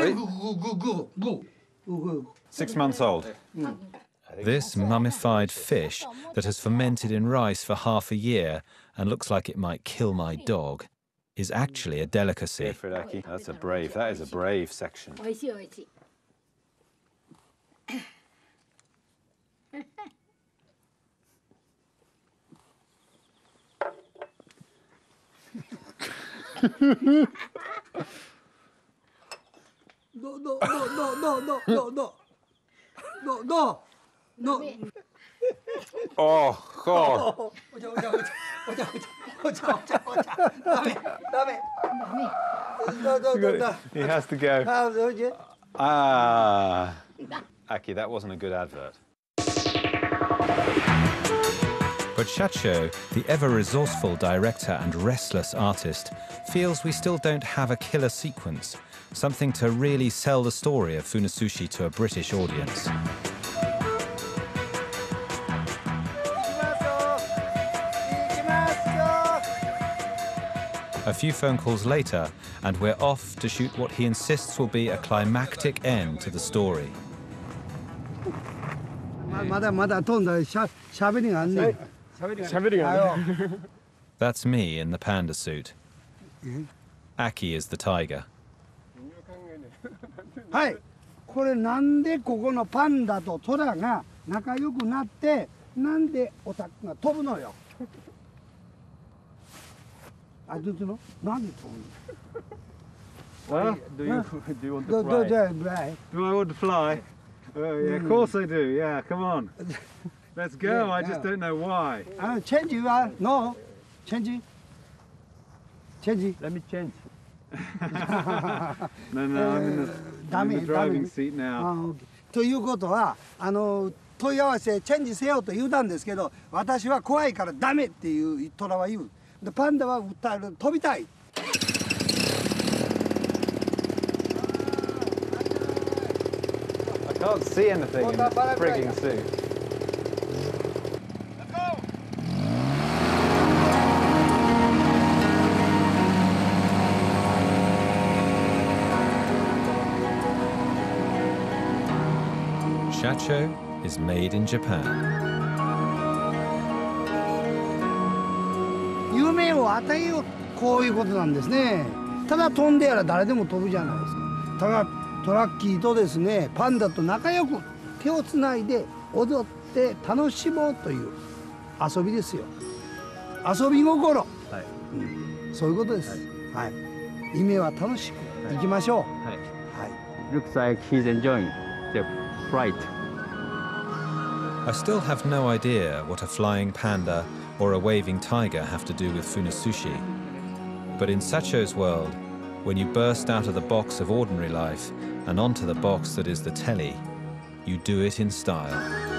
6 months old. This mummified fish that has fermented in rice for half a year and looks like it might kill my dog is actually a delicacy. That's a brave. That is a brave section. Oh, God. He has to go. Ah. Aki, that wasn't a good advert. But Chacho, the ever-resourceful director and restless artist, feels we still don't have a killer sequence, something to really sell the story of Funasushi to a British audience. A few phone calls later, and we're off to shoot what he insists will be a climactic end to the story. That's me in the panda suit. Aki is the tiger. はい、これなんでここのパンダとトラが仲良くなってなんでオタクが飛ぶのよ。あ、どうするの？なんで飛ぶの？ Well, do you want to fly? Do I want to fly? Yeah, of course I do. Yeah, come on. Let's go. I just don't know why. Change you are no, change. Change. Let me change. No, I'm in the driving seat now. ということは問い合わせチェンジせよと言うたんですけど、私は怖いからダメっていうトラは言う。でパンダは訴える飛びたい。 I can't see anything in this frigging suit. Chacho is made in Japan. 夢を与えよう、こういうことなんですね。ただ飛んでやら誰でも飛ぶじゃないですか。ただトラッキーとですね、パンダと仲良く手をつないで踊って楽しもうという遊びですよ。遊び心、はい、そういうことです。はい、夢は楽しく行きましょう。はい。 Looks like he's enjoying the flight. I still have no idea what a flying panda or a waving tiger have to do with Funasushi. But in Sacho's world, when you burst out of the box of ordinary life and onto the box that is the telly, you do it in style.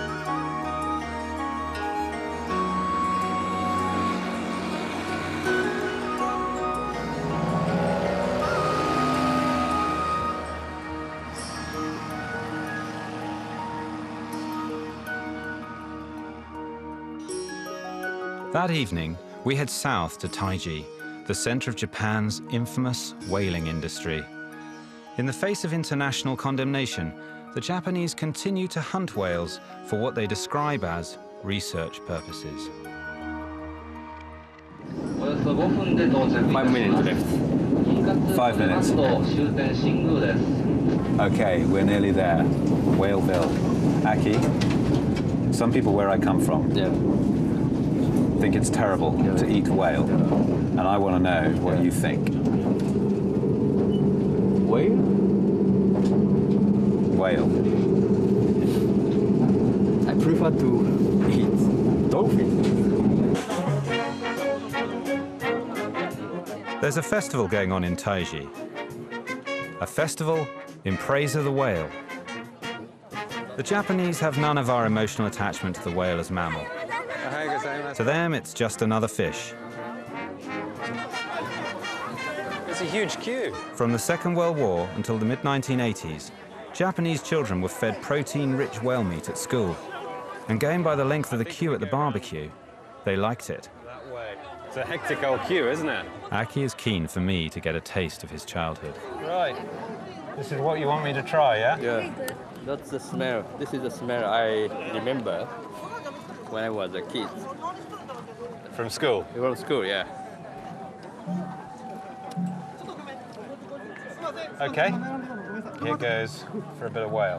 That evening, we head south to Taiji, the center of Japan's infamous whaling industry. In the face of international condemnation, the Japanese continue to hunt whales for what they describe as research purposes. 5 minutes left. 5 minutes. Okay, we're nearly there. Whaleville. Aki, some people where I come from think it's terrible to eat whale, and I want to know what you think. Whale? Whale. I prefer to eat dolphin. There's a festival going on in Taiji. A festival in praise of the whale. The Japanese have none of our emotional attachment to the whale as mammal. To them, it's just another fish. It's a huge queue. From the Second World War until the mid-1980s, Japanese children were fed protein-rich whale meat at school. And going by the length of the queue at the barbecue, they liked it. It's a hectic old queue, isn't it? Aki is keen for me to get a taste of his childhood. Right. This is what you want me to try, yeah? Yeah. That's the smell. This is the smell I remember when I was a kid. From school? From school, yeah. Okay. Here goes for a bit of whale.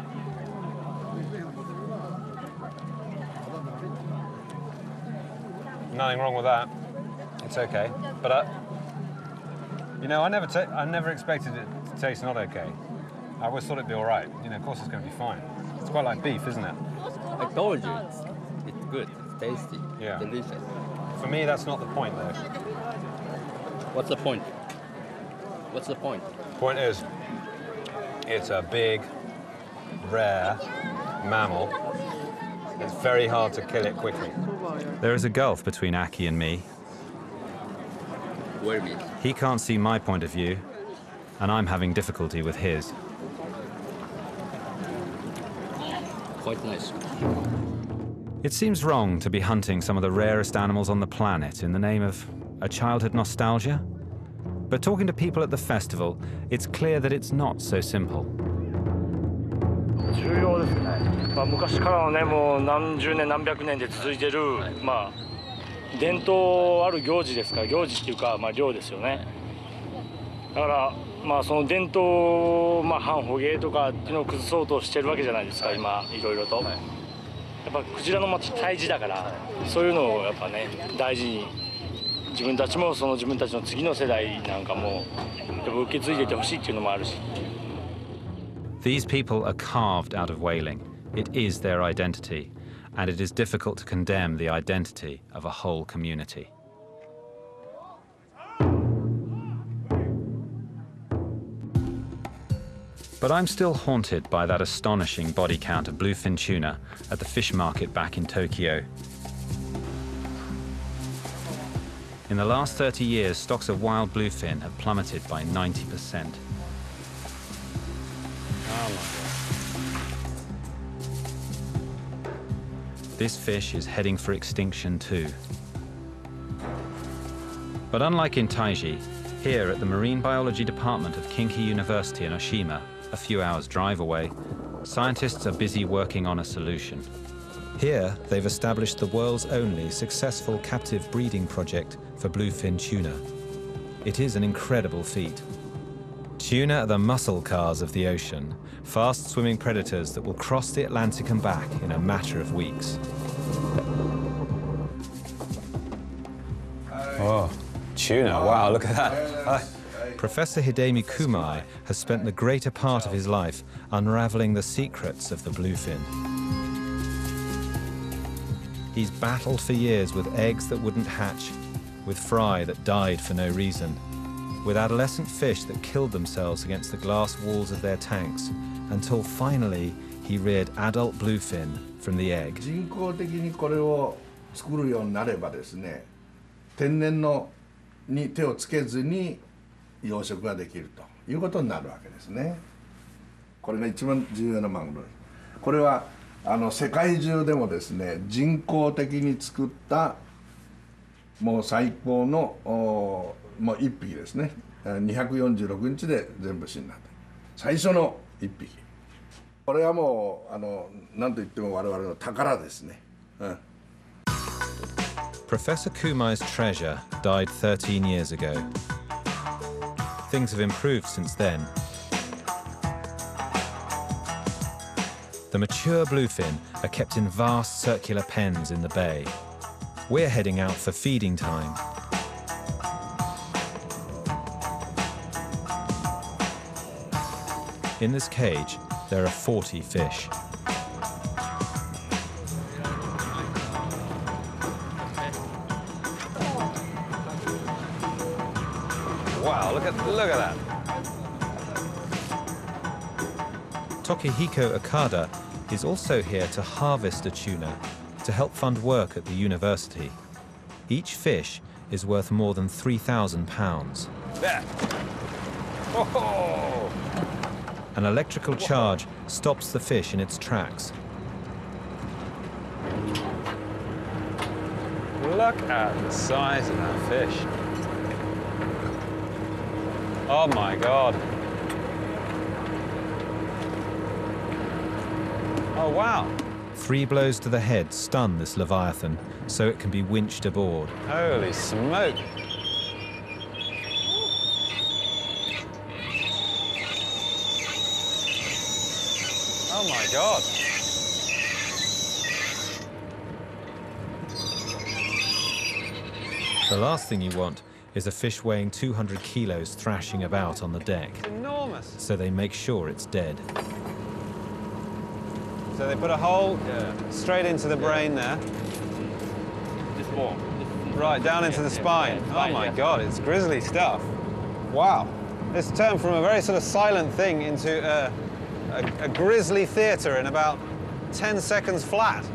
Nothing wrong with that. It's okay. But you know, I never expected it to taste not okay. I always thought it'd be all right. You know, of course it's going to be fine. It's quite like beef, isn't it? I told you, it's good, it's tasty, Yeah. delicious. For me, that's not the point, though. What's the point? What's the point? Point is, it's a big, rare mammal. It's very hard to kill it quickly. There is a gulf between Aki and me. Where me? He can't see my point of view, and I'm having difficulty with his. Quite nice. It seems wrong to be hunting some of the rarest animals on the planet in the name of a childhood nostalgia. But talking to people at the festival, it's clear that it's not so simple. 重要ですね。昔からのね、もう何十年何百年で続いてる、伝統ある行事ですから、行事っていうか漁ですよね。だからその伝統反捕鯨とかっていうのを崩そうとしてるわけじゃないですか、今いろいろと。やっぱクジラの退治だから、そういうのをやっぱね大事に自分たちも自分たちの次の世代なんかもやっぱ受け継いでいてほしいっていうのもあるし。 These people are carved out of whaling. It is their identity, and it is difficult to condemn the identity of a whole community. But I'm still haunted by that astonishing body count of bluefin tuna at the fish market back in Tokyo. In the last 30 years, stocks of wild bluefin have plummeted by 90%. This fish is heading for extinction too. But unlike in Taiji, here at the Marine Biology Department of Kinki University in Oshima, a few hours' drive away, scientists are busy working on a solution. Here, they've established the world's only successful captive breeding project for bluefin tuna. It is an incredible feat. Tuna are the muscle cars of the ocean, fast-swimming predators that will cross the Atlantic and back in a matter of weeks. Oh, tuna, wow, look at that. Professor Hidemi Kumai has spent the greater part of his life unraveling the secrets of the bluefin. He's battled for years with eggs that wouldn't hatch, with fry that died for no reason, with adolescent fish that killed themselves against the glass walls of their tanks, until finally he reared adult bluefin from the egg. 人工的にこれを作るようになればですね、天然のに手をつけずに養殖ができるということになるわけですね。これが一番重要なマグロです。これは世界中でもですね、人工的に作ったもう最高のもう1匹ですね。246日で全部死んだと。最初の1匹。これはもう何と言っても我々の宝ですね。 Professor Kumai's treasure died 13 years ago. Things have improved since then. The mature bluefin are kept in vast circular pens in the bay. We're heading out for feeding time. In this cage, there are 40 fish. Wow, look at that. Tokihiko Okada is also here to harvest a tuna to help fund work at the university. Each fish is worth more than £3,000. There. Oh. An electrical charge stops the fish in its tracks. Look at the size of that fish. Oh my God. Oh wow. 3 blows to the head stun this leviathan so it can be winched aboard. Holy smoke. Oh my God. The last thing you want is a fish weighing 200 kilos thrashing about on the deck. It's enormous. So they make sure it's dead. So they put a hole straight into the brain there. This bone. Right, down into the spine. Oh my God, it's grisly stuff. Wow. It's turned from a very sort of silent thing into a grisly theatre in about 10 seconds flat.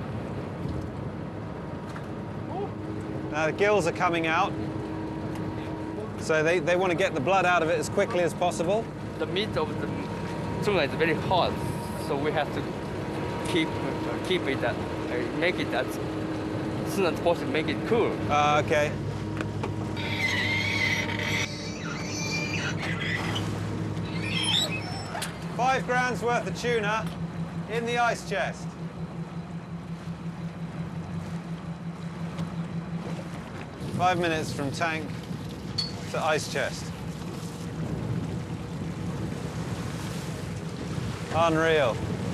Now the gills are coming out. So they want to get the blood out of it as quickly as possible. The meat of the tuna is very hot, so we have to keep it that make it as soon as possible, make it cool. Okay. £5 worth of tuna in the ice chest. Five minutes from tank to ice chest. Unreal.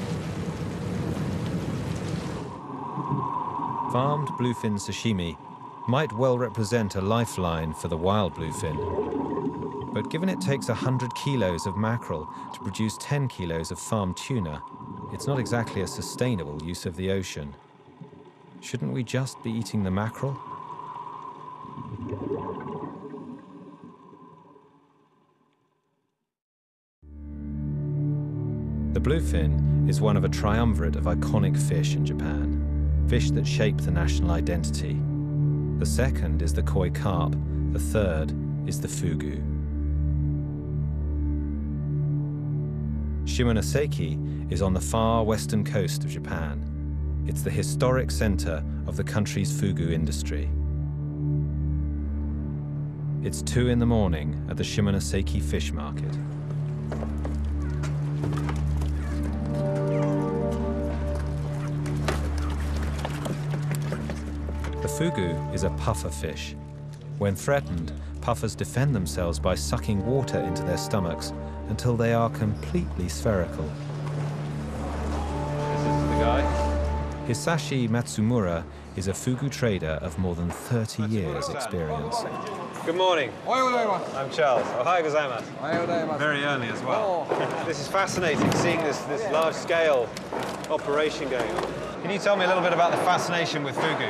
Farmed bluefin sashimi might well represent a lifeline for the wild bluefin. But given it takes 100 kilos of mackerel to produce 10 kilos of farmed tuna, it's not exactly a sustainable use of the ocean. Shouldn't we just be eating the mackerel? The bluefin is one of a triumvirate of iconic fish in Japan, fish that shape the national identity. The second is the koi carp, the third is the fugu. Shimonoseki is on the far western coast of Japan. It's the historic center of the country's fugu industry. It's 2 in the morning at the Shimonoseki fish market. The fugu is a puffer fish. When threatened, puffers defend themselves by sucking water into their stomachs until they are completely spherical. This is the guy. Hisashi Matsumura is a fugu trader of more than 30 years' experience. Good morning. I'm Charles. Ohayou gozaimasu. Very early as well. This is fascinating, seeing this large-scale operation going on. Can you tell me a little bit about the fascination with fugu?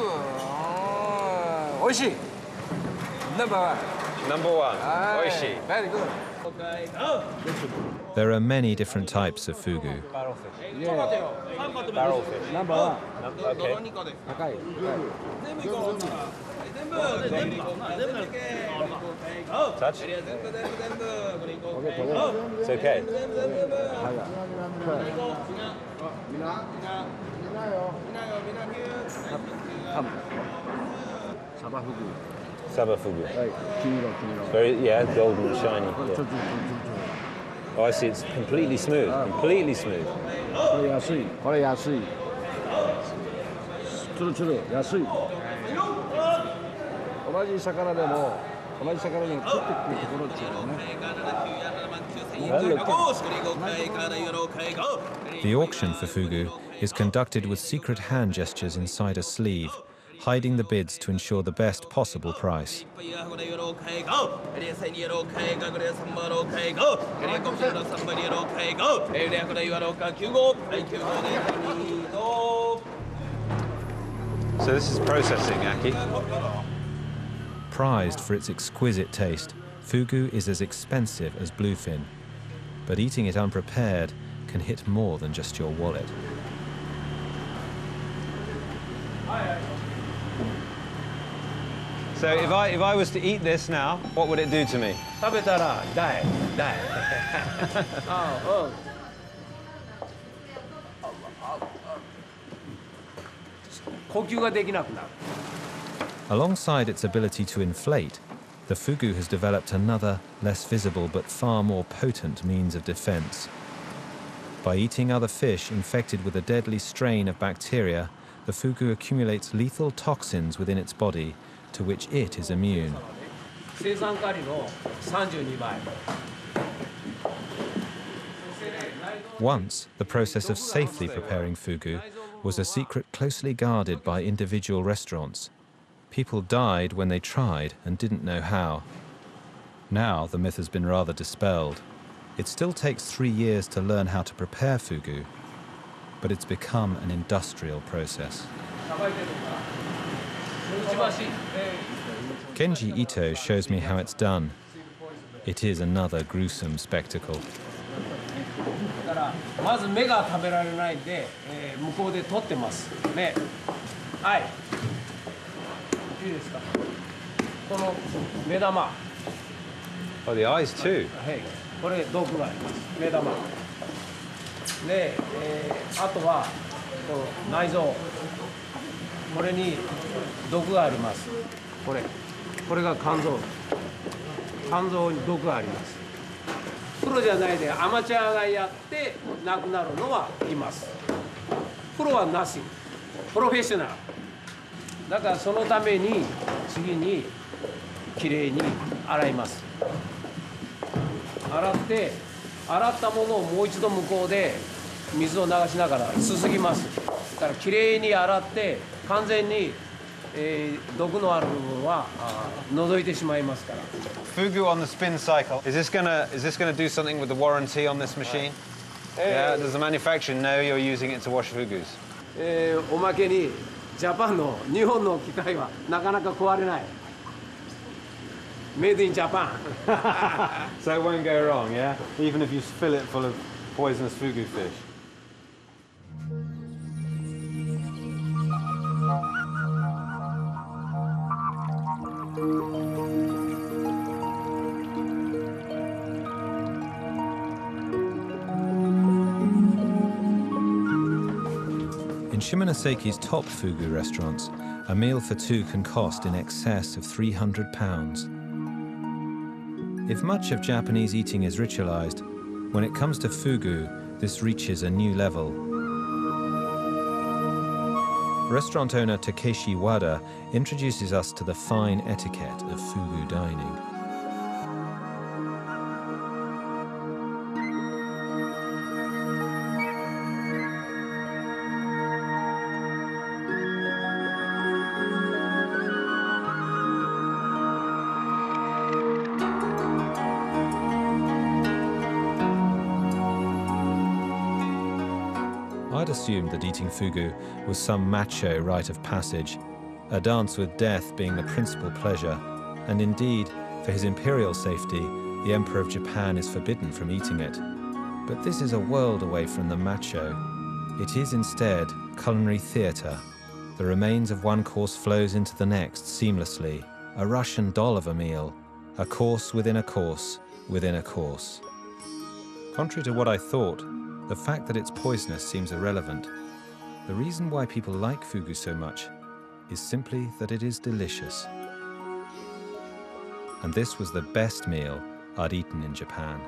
Oishii. Number 1. Number 1. Oishii. Very good. There are many different types of fugu. Barrel fish. Yeah. Barrel fish. Number 1. Okay. Touch? It's okay. Saba fugu. Very, yeah, golden and shiny. Yeah. Oh, I see. It's completely smooth. Completely smooth. The auction for fugu is conducted with secret hand gestures inside a sleeve, hiding the bids to ensure the best possible price. So this is processing, Aki. Prized for its exquisite taste, fugu is as expensive as bluefin, but eating it unprepared can hit more than just your wallet. So if I was to eat this now, what would it do to me? 食べたら die. 呼吸ができなくなる。 Alongside its ability to inflate, the fugu has developed another, less visible but far more potent means of defense. By eating other fish infected with a deadly strain of bacteria, the fugu accumulates lethal toxins within its body to which it is immune. Once, the process of safely preparing fugu was a secret closely guarded by individual restaurants. People died when they tried and didn't know how. Now the myth has been rather dispelled. It still takes 3 years to learn how to prepare fugu, but it's become an industrial process. Kenji Ito shows me how it's done. It is another gruesome spectacle. まず目が食べられないんで、向こうで取ってますね。はい。いいですか。この目玉。 Oh, the eyes too. はい。これ毒があります。目玉。で、あとはこの内臓。これに毒があります。これが肝臓。肝臓に毒があります。プロじゃないでアマチュアがやって亡くなるのはいます。プロはなし。プロフェッショナル。だからそのために次にきれいに洗います。洗ったものをもう一度向こうで水を流しながらすすぎます。だからきれいに洗って完全に毒のある部分は除いてしまいますから。 Fugu on the spin cycle. Is this gonna do something with the warranty on this machine? Yeah. Does the manufacturer know you're using it to wash fugus? おまけに日本の機械はなかなか壊れない。Made in Japan. So it won't go wrong, yeah? Even if you fill it full of poisonous fugu fish. In Shimonoseki's top fugu restaurants, a meal for two can cost in excess of £300. If much of Japanese eating is ritualized, when it comes to fugu, this reaches a new level. Restaurant owner Takeshi Wada introduces us to the fine etiquette of fugu dining. I'd assumed that eating fugu was some macho rite of passage, a dance with death being the principal pleasure, and indeed, for his imperial safety, the Emperor of Japan is forbidden from eating it. But this is a world away from the macho. It is instead culinary theatre. The remains of one course flows into the next seamlessly, a Russian doll of a meal, a course within a course within a course. Contrary to what I thought, the fact that it's poisonous seems irrelevant. The reason why people like fugu so much is simply that it is delicious. And this was the best meal I'd eaten in Japan.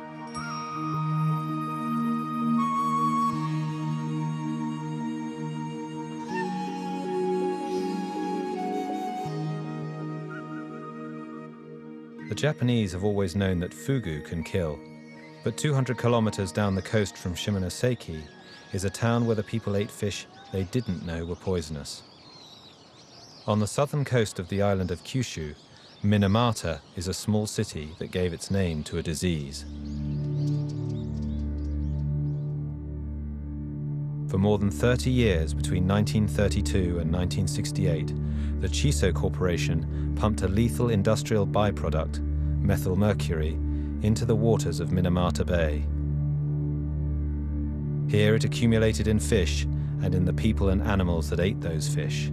The Japanese have always known that fugu can kill. But 200 kilometers down the coast from Shimonoseki is a town where the people ate fish they didn't know were poisonous. On the southern coast of the island of Kyushu, Minamata is a small city that gave its name to a disease. For more than 30 years, between 1932 and 1968, the Chiso Corporation pumped a lethal industrial byproduct, methyl mercury, into the waters of Minamata Bay. Here it accumulated in fish and in the people and animals that ate those fish.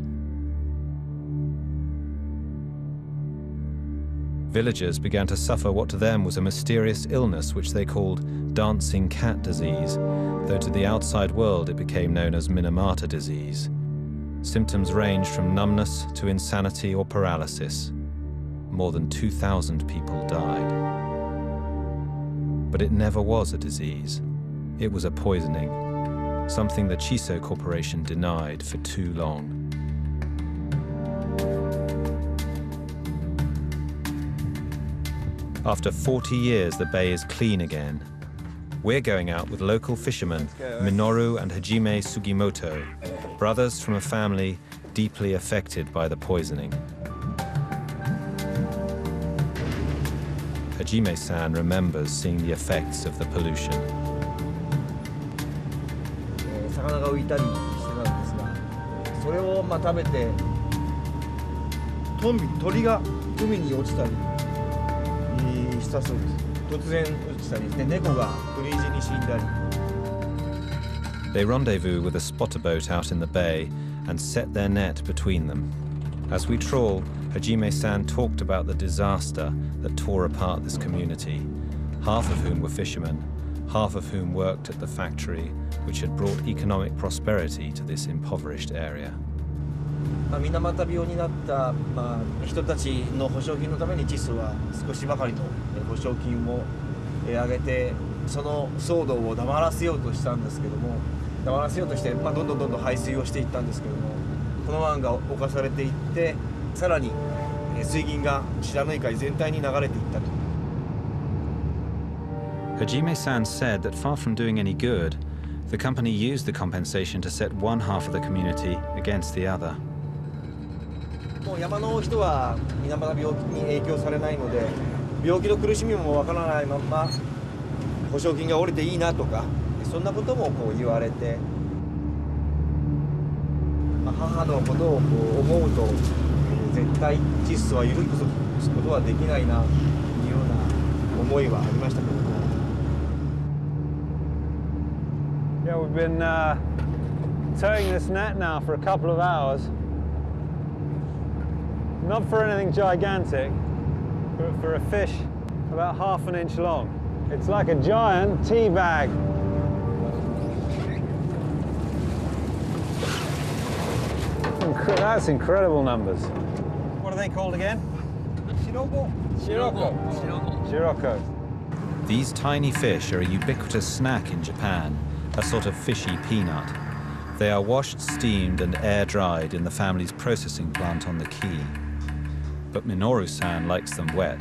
Villagers began to suffer what to them was a mysterious illness which they called dancing cat disease, though to the outside world it became known as Minamata disease. Symptoms ranged from numbness to insanity or paralysis. More than 2,000 people died. But it never was a disease. It was a poisoning, something the Chiso Corporation denied for too long. After 40 years, the bay is clean again. We're going out with local fishermen Minoru and Hajime Sugimoto, brothers from a family deeply affected by the poisoning. Hajime-san remembers seeing the effects of the pollution. 魚が浮いたりしてたんですが、それを食べて鳥が海に落ちたりしたそうです。突然落ちたりですね、猫がフリーズに死んだり。 They rendezvous with a spotter boat out in the bay and set their net between them. As we trawl, Hajime-san talked about the disaster that tore apart this community, half of whom were fishermen, half of whom worked at the factory, which had brought economic prosperity to this impoverished area. 水俣病になった、人たちの保証金のためにチスは少しばかりの保証金を上げて、その騒動を黙らせようとしたんですけども、黙らせようとして、どんどん排水をしていったんですけども、この湾が侵されていって、さらに水銀が白縫海全体に流れていったと。 Hajime-san said that far from doing any good, the company used the compensation to set one half of the community against the other. もう山の人は水俣病に影響されないので、病気の苦しみもわからないまま保証金が下りていいなとか、そんなことも言われて、母のことを思うと、絶対チスは許すことはできないなというような思いはありましたけども。 Yeah, we've been towing this net now for a couple of hours. Not for anything gigantic, but for a fish about half an inch long. It's like a giant tea bag. That's incredible numbers. What are they called again? Shiroko. Shiroko. These tiny fish are a ubiquitous snack in Japan, a sort of fishy peanut. They are washed, steamed and air-dried in the family's processing plant on the quay. But Minoru-san likes them wet.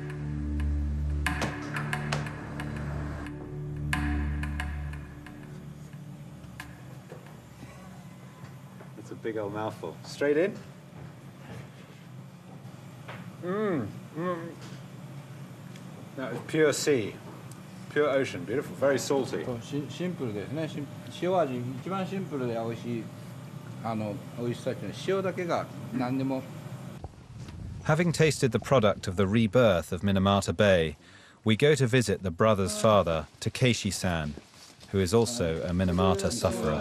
It's a big old mouthful. Straight in. That is pure sea, pure ocean, beautiful, very salty. シンプルですね。塩味一番シンプルで美味しい美味しさっていうのは塩だけが何でも。 Having tasted the product of the rebirth of Minamata Bay, we go to visit the brother's father, Takeshi-san, who is also a Minamata sufferer.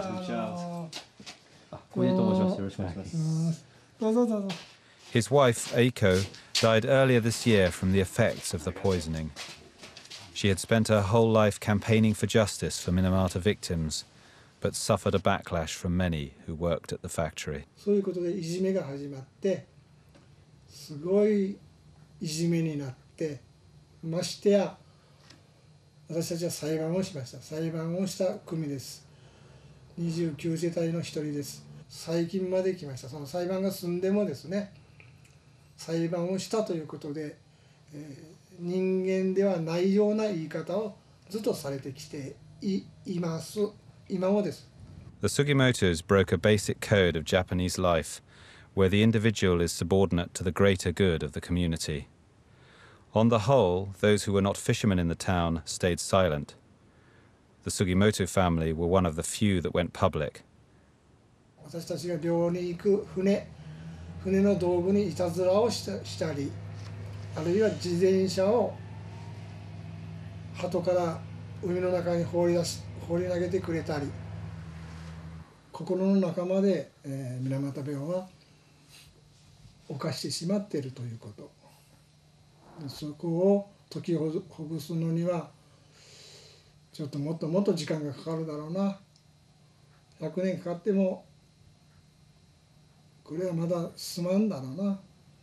His wife, Eiko, died earlier this year from the effects of the poisoning. She had spent her whole life campaigning for justice for Minamata victims, but suffered a backlash from many who worked at the factory. そういうことでいじめが始まって、すごいいじめになって、ましてや私たちは裁判をしました。裁判をした組です。29世帯の一人です。最近まで来ました。その裁判が済んでもですね、裁判をしたということで、人間ではないような言い方をずっとされてきています。今もです。 The Sugimotos broke a basic code of Japanese life, where the individual is subordinate to the greater good of the community. On the whole, those who were not fishermen in the town stayed silent. The Sugimoto family were one of the few that went public. 私たちが漁に行く船の道具にいたずらをしたり、あるいは自転車を鳩から海の中に放り投げてくれたり、心の中まで、水俣病は犯してしまっているということ。そこを解きほぐすのにはちょっともっと時間がかかるだろうな。100年かかってもこれはまだ進まんだろうな。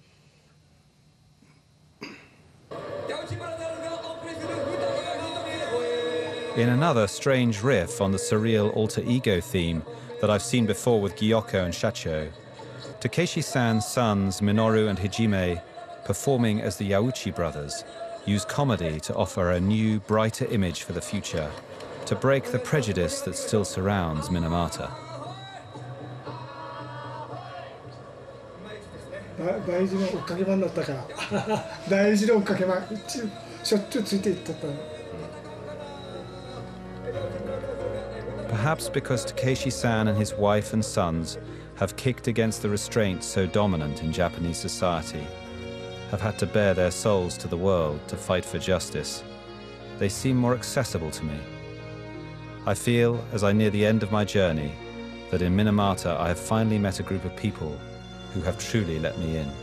In another strange riff on the surreal alter ego theme that I've seen before with Gyoko and Shacho, Takeshi-san's sons Minoru and Hajime, performing as the Yauchi brothers, use comedy to offer a new, brighter image for the future, to break the prejudice that still surrounds Minamata. 大事の追っかけ番だったから大事の追っかけ番しょっちゅうついていったった。 Perhaps because Takeshi-san and his wife and sons have kicked against the restraints so dominant in Japanese society, have had to bare their souls to the world to fight for justice, they seem more accessible to me. I feel, as I near the end of my journey, that in Minamata I have finally met a group of people who have truly let me in.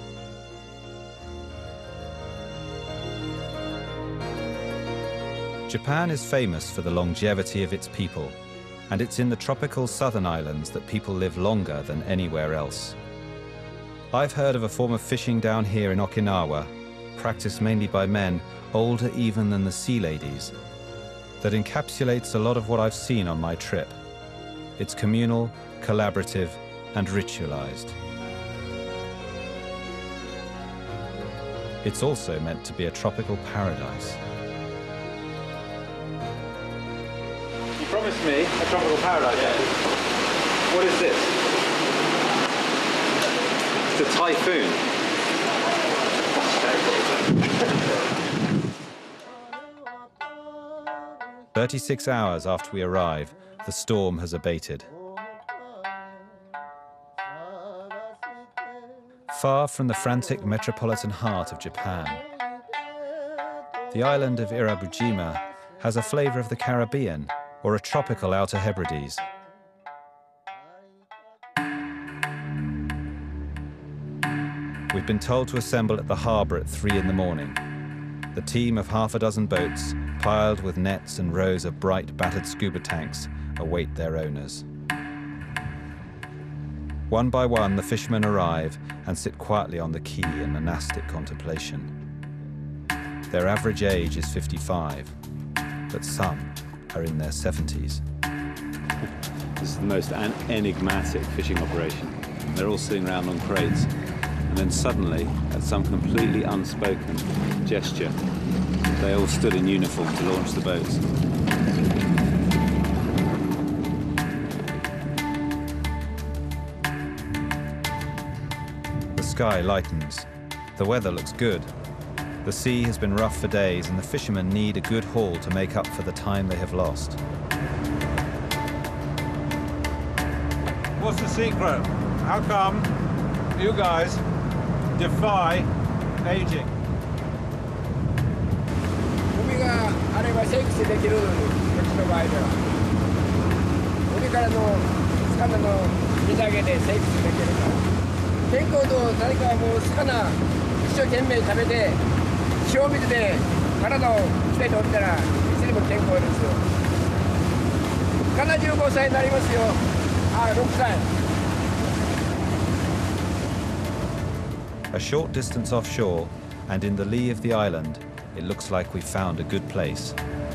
Japan is famous for the longevity of its people, and it's in the tropical southern islands that people live longer than anywhere else. I've heard of a form of fishing down here in Okinawa, practiced mainly by men older even than the sea ladies, that encapsulates a lot of what I've seen on my trip. It's communal, collaborative, and ritualized. It's also meant to be a tropical paradise. You promised me a tropical paradise. What is this? It's a typhoon. 36 hours after we arrive, the storm has abated. Far from the frantic metropolitan heart of Japan, the island of Irabujima has a flavor of the Caribbean or a tropical Outer Hebrides. We've been told to assemble at the harbor at 3 in the morning. The team of half a dozen boats, piled with nets and rows of bright battered scuba tanks, await their owners. One by one, the fishermen arrive and sit quietly on the quay in monastic contemplation. Their average age is 55, but some are in their 70s. This is the most enigmatic fishing operation. They're all sitting around on crates, and then suddenly, at some completely unspoken gesture, they all stood in uniform to launch the boats. The sky lightens. The weather looks good. The sea has been rough for days, and the fishermen need a good haul to make up for the time they have lost. What's the secret? How come you guys defy aging? 海があればセックスできるのに、こっちの場合では。海からの魚の水揚げでセックスできるから。健康と何かもう魚一生懸命食べて塩水で体をきれいに折ったらいつでも健康ですよ。75歳になりますよ。あ、6歳。 A short distance offshore, and in the lee of the island, it looks like we've found a good place.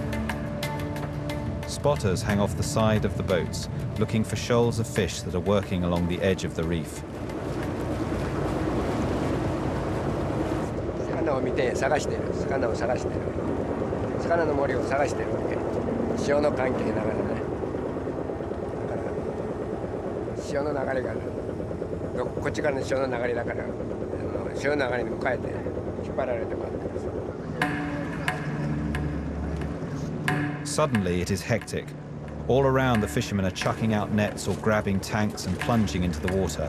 Spotters hang off the side of the boats, looking for shoals of fish that are working along the edge of the reef. 魚を見て探してる。魚を探してる。魚の森を探してるわけ。潮の関係ながらね。だから潮の流れがこっちからの潮の流れだから潮の流れに向かえて引っ張られてこうやってます。 Suddenly it is hectic. All around, the fishermen are chucking out nets or grabbing tanks and plunging into the water.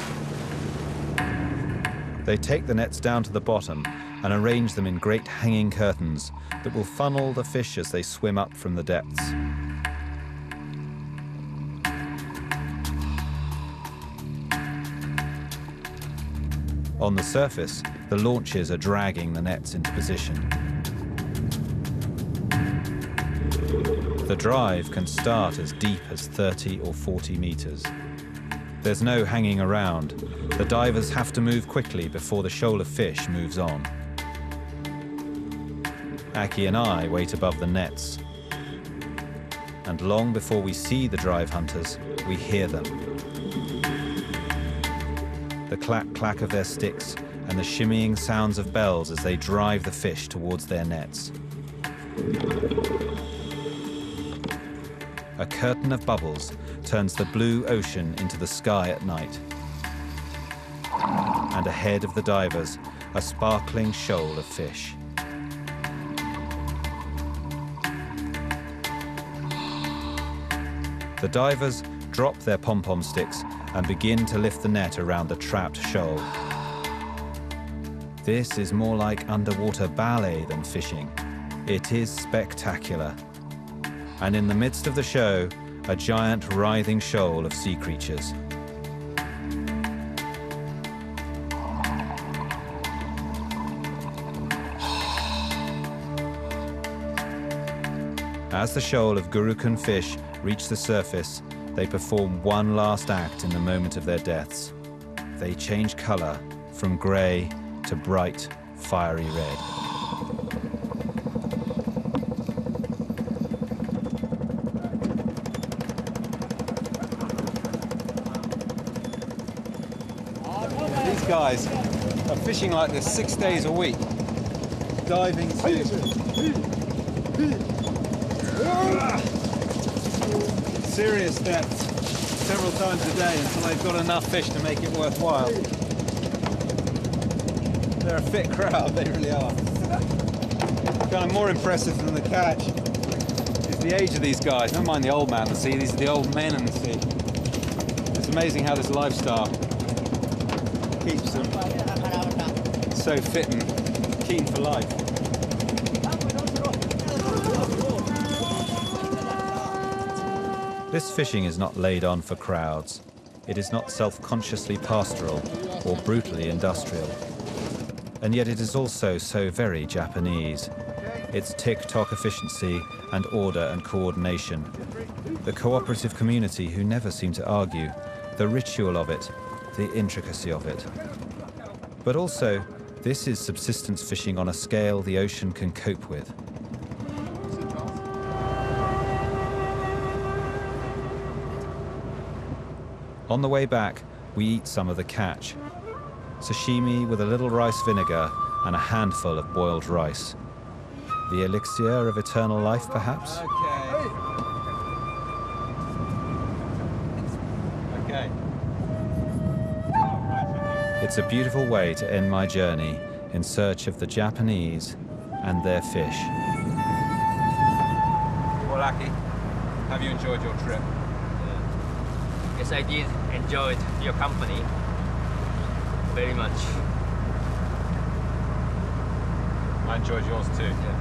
They take the nets down to the bottom and arrange them in great hanging curtains that will funnel the fish as they swim up from the depths. On the surface, the launches are dragging the nets into position. The drive can start as deep as 30 or 40 meters. There's no hanging around. The divers have to move quickly before the shoal of fish moves on. Aki and I wait above the nets. And long before we see the drive hunters, we hear them. The clack-clack of their sticks and the shimmying sounds of bells as they drive the fish towards their nets. A curtain of bubbles turns the blue ocean into the sky at night. And ahead of the divers, a sparkling shoal of fish. The divers drop their pom-pom sticks and begin to lift the net around the trapped shoal. This is more like underwater ballet than fishing. It is spectacular. And in the midst of the show, a giant writhing shoal of sea creatures. As the shoal of Gurukan fish reach the surface, they perform one last act in the moment of their deaths. They change color from gray to bright, fiery red. These guys are fishing like this 6 days a week, diving to serious depths several times a day until they've got enough fish to make it worthwhile. They're a fit crowd, they really are. Kind of more impressive than the catch is the age of these guys. Don't mind the old man in the sea, these are the old men in the sea. It's amazing how this lifestyle keeps them so fit and keen for life. This fishing is not laid on for crowds. It is not self-consciously pastoral or brutally industrial. And yet it is also so very Japanese. Its tick-tock efficiency and order and coordination. The cooperative community who never seem to argue. The ritual of it, the intricacy of it. But also, this is subsistence fishing on a scale the ocean can cope with. On the way back, we eat some of the catch. Sashimi with a little rice vinegar and a handful of boiled rice. The elixir of eternal life, perhaps? Okay. It's a beautiful way to end my journey in search of the Japanese and their fish. Well, Aki, have you enjoyed your trip? Yes, I did enjoy your company very much. I enjoyed yours too. Yeah.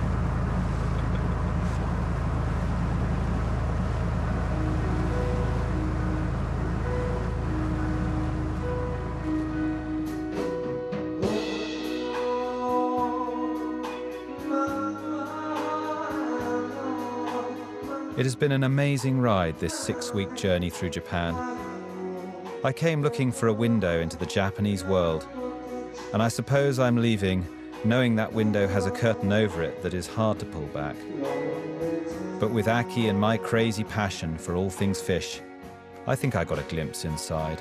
It has been an amazing ride, this 6-week journey through Japan. I came looking for a window into the Japanese world, and I suppose I'm leaving knowing that window has a curtain over it that is hard to pull back. But with Aki and my crazy passion for all things fish, I think I got a glimpse inside.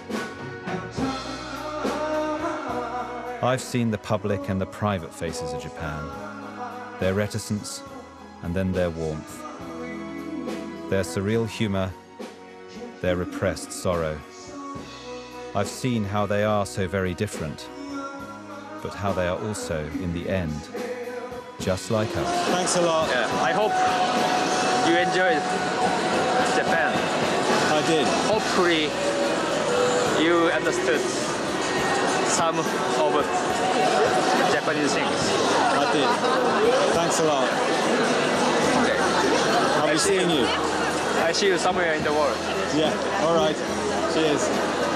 I've seen the public and the private faces of Japan, their reticence and then their warmth. Their surreal humor, their repressed sorrow. I've seen how they are so very different, but how they are also, in the end, just like us. Thanks a lot. Yeah, I hope you enjoyed Japan. I did. Hopefully you understood some of Japanese things. I did. Thanks a lot. Okay. I'll be seeing you. I see you somewhere in the world. Yeah, all right. Cheers.